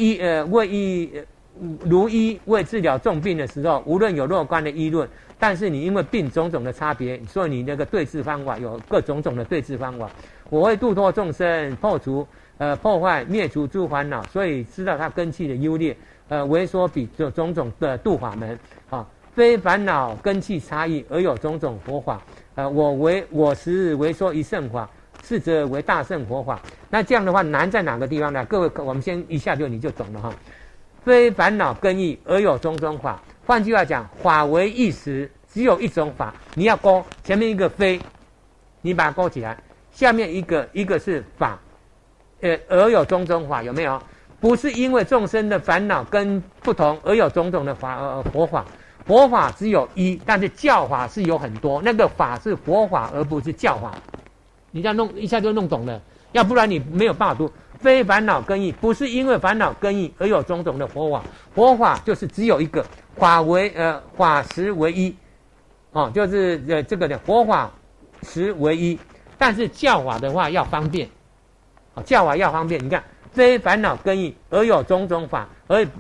Speaker 1: 如医为治疗重病的时候，无论有若干的医论，但是你因为病种种的差别，所以你那个对治方法有各种的对治方法。我会度脱众生，破坏灭除诸烦恼，所以知道它根器的优劣。为说比种种的度法门。啊，非烦恼根器差异而有种种佛法。我时为说一乘法，是则为大乘佛法。那这样的话难在哪个地方呢？各位，我们先一下你就懂了哈。非烦恼根益而有种种法，换句话讲，法为一时，只有一种法。你要勾前面一个非，你把它勾起来，下面一个是法，而有种种法，有没有？不是因为众生的烦恼根不同而有种种的佛法。佛法只有一，但是教法是有很多。那个法是佛法，而不是教法。你这样弄一下就弄懂了，要不然你没有办法读。非烦恼根益，不是因为烦恼根益而有种种的佛法。佛法就是只有一个，法实为一，哦，就是这个的佛法实为一。但是教法的话要方便，教法要方便。你看，非烦恼根益而有种种法，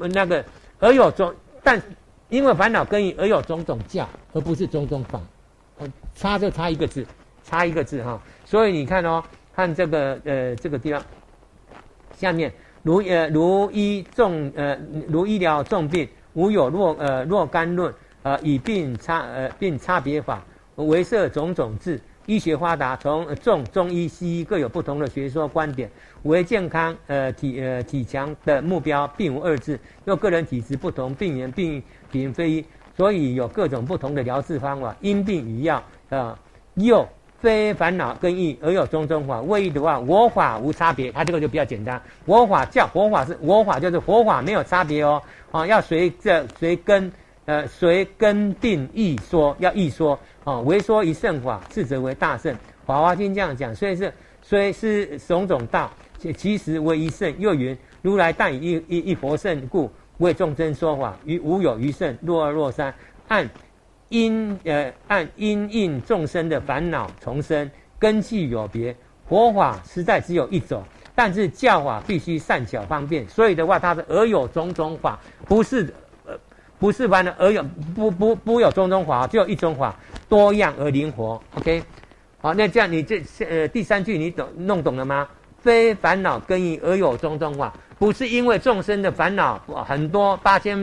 Speaker 1: 但因为烦恼根益而有种种教，而不是种种法。差就差一个字哈。所以你看哦，看这个地方。下面如医疗重病，无有若干论，以病差别法，为设种种治。医学发达，从中医西医各有不同的学说观点，为健康体强的目标，并无二致。又个人体质不同，病源病品非一，所以有各种不同的疗治方法，因病与药又非烦恼根益而有种种法。为义的话，我法无差别，它这个就比较简单。我法就是佛法没有差别哦。要随根定义说，要义说。为说一乘法，是则为大乘。法华经这样讲，虽是种种道，其实为一乘。又云：如来但以一佛乘故，为众生说法，于无有余乘，若二若三，按因应众生的烦恼重生，根器有别。佛法实在只有一种，但是教法必须善巧方便。所以的话，它是而有种种法，不是凡的而有不有种种法，只有一种法，多样而灵活。OK， 好，那这样你第3句你弄懂了吗？非烦恼根益而有种种法，不是因为众生的烦恼很多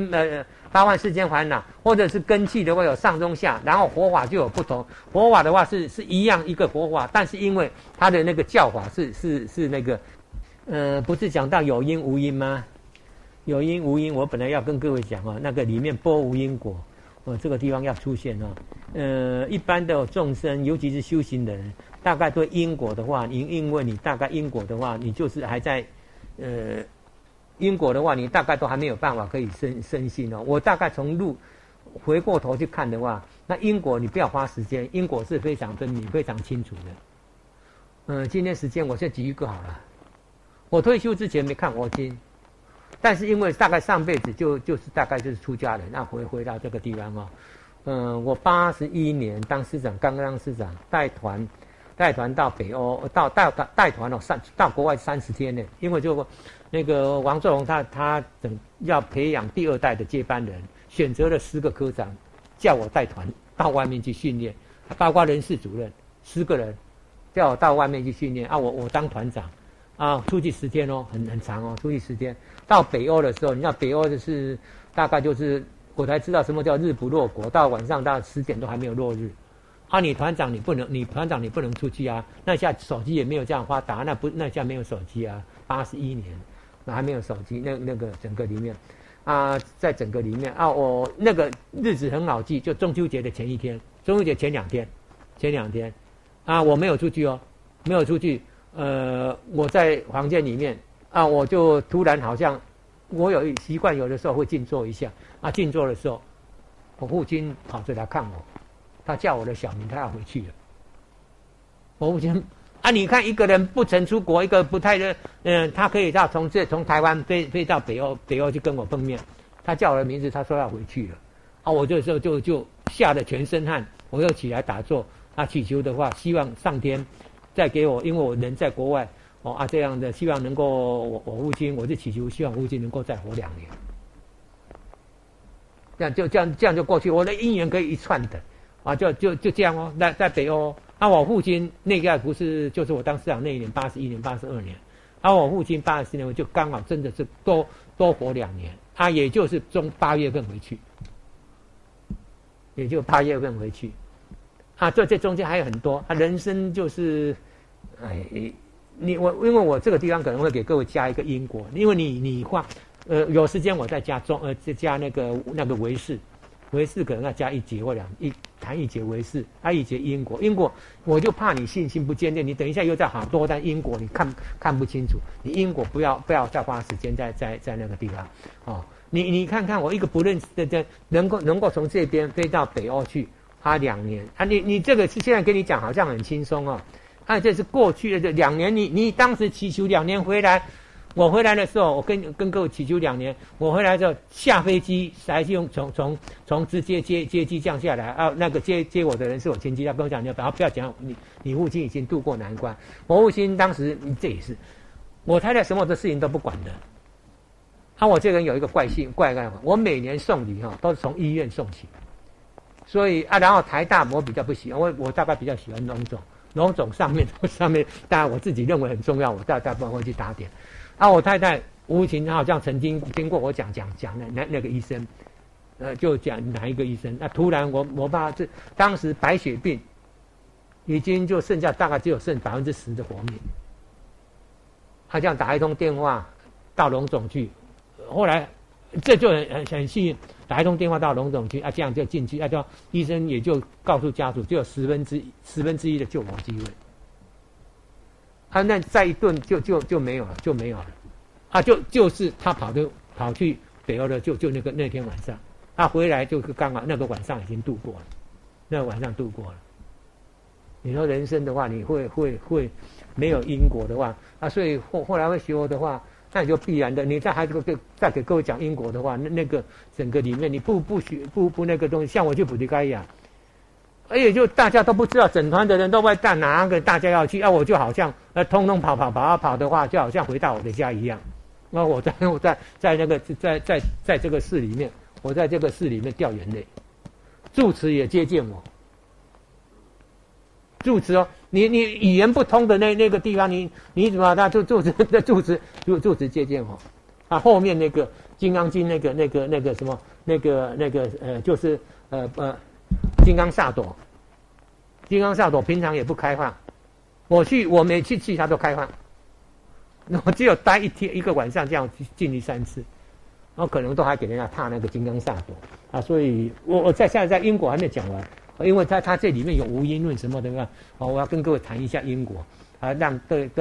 Speaker 1: 84000烦恼，或者是根器的话有上中下，然后佛法就有不同。佛法的话是一样一个佛法，但是因为它的那个教法是那个不是讲到有因无因吗？有因无因，我本来要跟各位讲那个里面波无因果，这个地方要出现一般的众生，尤其是修行的人，大概对因果的话，因为你大概因果的话，你就是还在因果的话，你大概都还没有办法可以深信哦。我大概回过头去看的话，那因果你不要花时间，因果是非常分明、非常清楚的。今天时间我先举一个好了。我退休之前没看佛经，但是因为大概上辈子就是大概就是出家人，那回到这个地方我81年当师长，刚当师长，带团到北欧，带团到国外30天呢。因为就那个王作宏他要培养第2代的接班人，选择了10个科长，叫我带团到外面去训练，包括人事主任10个人，叫我到外面去训练我当团长出去10天很长出去10天。到北欧的时候，你知道北欧就是大概就是我才知道什么叫日不落国，到晚上到10点都还没有落日。你团长你不能出去那下手机也没有这样发达，那下没有手机81年，那还没有手机，那个整个里面， 啊，在整个里面啊，我那个日子很好记，就中秋节的前一天，中秋节前2天，啊，我没有出去哦，没有出去，我在房间里面啊，我就突然好像我有习惯，有的时候会静坐一下啊，静坐的时候，我父亲跑着来看我，他叫我的小名，他要回去了。我父亲啊，你看一个人不曾出国，一个不太他可以从台湾飞到北欧去跟我碰面，他叫我的名字，他说要回去了，啊，我这时候就吓得全身汗，我又起来打坐，啊，祈求的话，希望上天再给我，因为我人在国外，哦啊这样的，希望能够我父亲，我是祈求希望父亲能够再活2年，这样就过去，我的姻缘可以一串的，啊，就这样哦，在北欧。啊，我父亲那个不是，就是我当市长那一年，81年、82年。啊，我父亲84年，我就刚好真的是多活2年。啊，也就是8月份回去，也就8月份回去。啊，这中间还有很多。啊，人生就是，哎，因为我这个地方可能会给各位加一个因果，因为你画，有时间我再加加那个维氏。维氏可能要加1节或谈1节维氏，1节因果，我就怕你信心不坚定，你等一下又在好多单因果，你看不清楚，你因果不要再花时间在那个地方，哦，你看看我一个不认识的能够从这边飞到北欧去，花2年啊，你这个是现在跟你讲好像很轻松哦，啊，这是过去的这2年，你当时祈求2年回来。我回来的时候，我跟各位祈求2年。我回来之后下飞机，还是用从直接接机降下来啊。那个接我的人是我前妻，他跟我讲，你不要讲你父亲已经渡过难关。我父亲当时这也是，我太太什么的事情都不管的。啊，我这个人有一个怪我每年送礼都是从医院送起，所以啊，然后台大我比较不喜欢，我大概比较喜欢龙总上面，当然我自己认为很重要，我大部分会去打点。啊，我太太吴琴好像曾经听过我讲那个医生，就讲哪一个医生。那突然我爸当时白血病，已经就剩下大概只有剩10%的活命。他这样打一通电话到龙总去，后来这就很幸运，打一通电话到龙总去啊，这样就进去，啊，就医生也就告诉家属，只有1/10的救活机会。啊，那再一顿就没有了，啊，就是他跑去北欧的，就那天晚上，他回来就是刚好那个晚上已经度过了，那个晚上度过了。你说人生的话，你会没有因果的话，啊，所以后来会学佛的话，那你就必然的，你再给各位讲因果的话，那个整个里面你不那个东西，像我去普提盖亚。而且就大家都不知道，整团的人都在干哪个大家要去啊，我就好像通通跑的话，就好像回到我的家一样。那我在那个在这个寺里面，我在这个寺里面掉眼泪。住持也接见我，住持哦，你语言不通的那个地方，你怎么他住持接见我啊？后面那个《金刚经》那个什么就是金刚萨埵平常也不开放，我每次去它都开放，我只有待一个晚上这样进去3次，然后可能都还给人家踏那个金刚萨埵啊，所以我现在因果还没讲完，因为它这里面有无因论什么的嘛，我要跟各位谈一下因果啊，让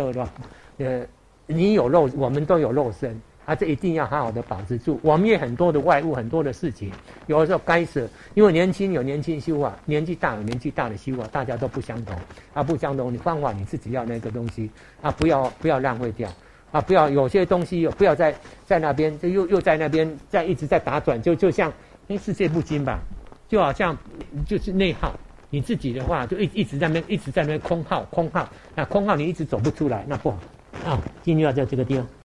Speaker 1: 你有肉，我们都有肉身。啊，这一定要好好的保持住。我们也很多的外物，很多的事情，有的时候该舍，因为年轻有年轻修法，年纪大有年纪大的修法，大家都不相同啊，不相同。你方法你自己要那个东西啊，不要浪费掉啊，不要有些东西不要在那边，就又在那边一直在打转，就像世界不精吧，就好像就是内耗。你自己的话就一直在那边空耗，那空耗你一直走不出来，那不好啊。今天要在这个地方。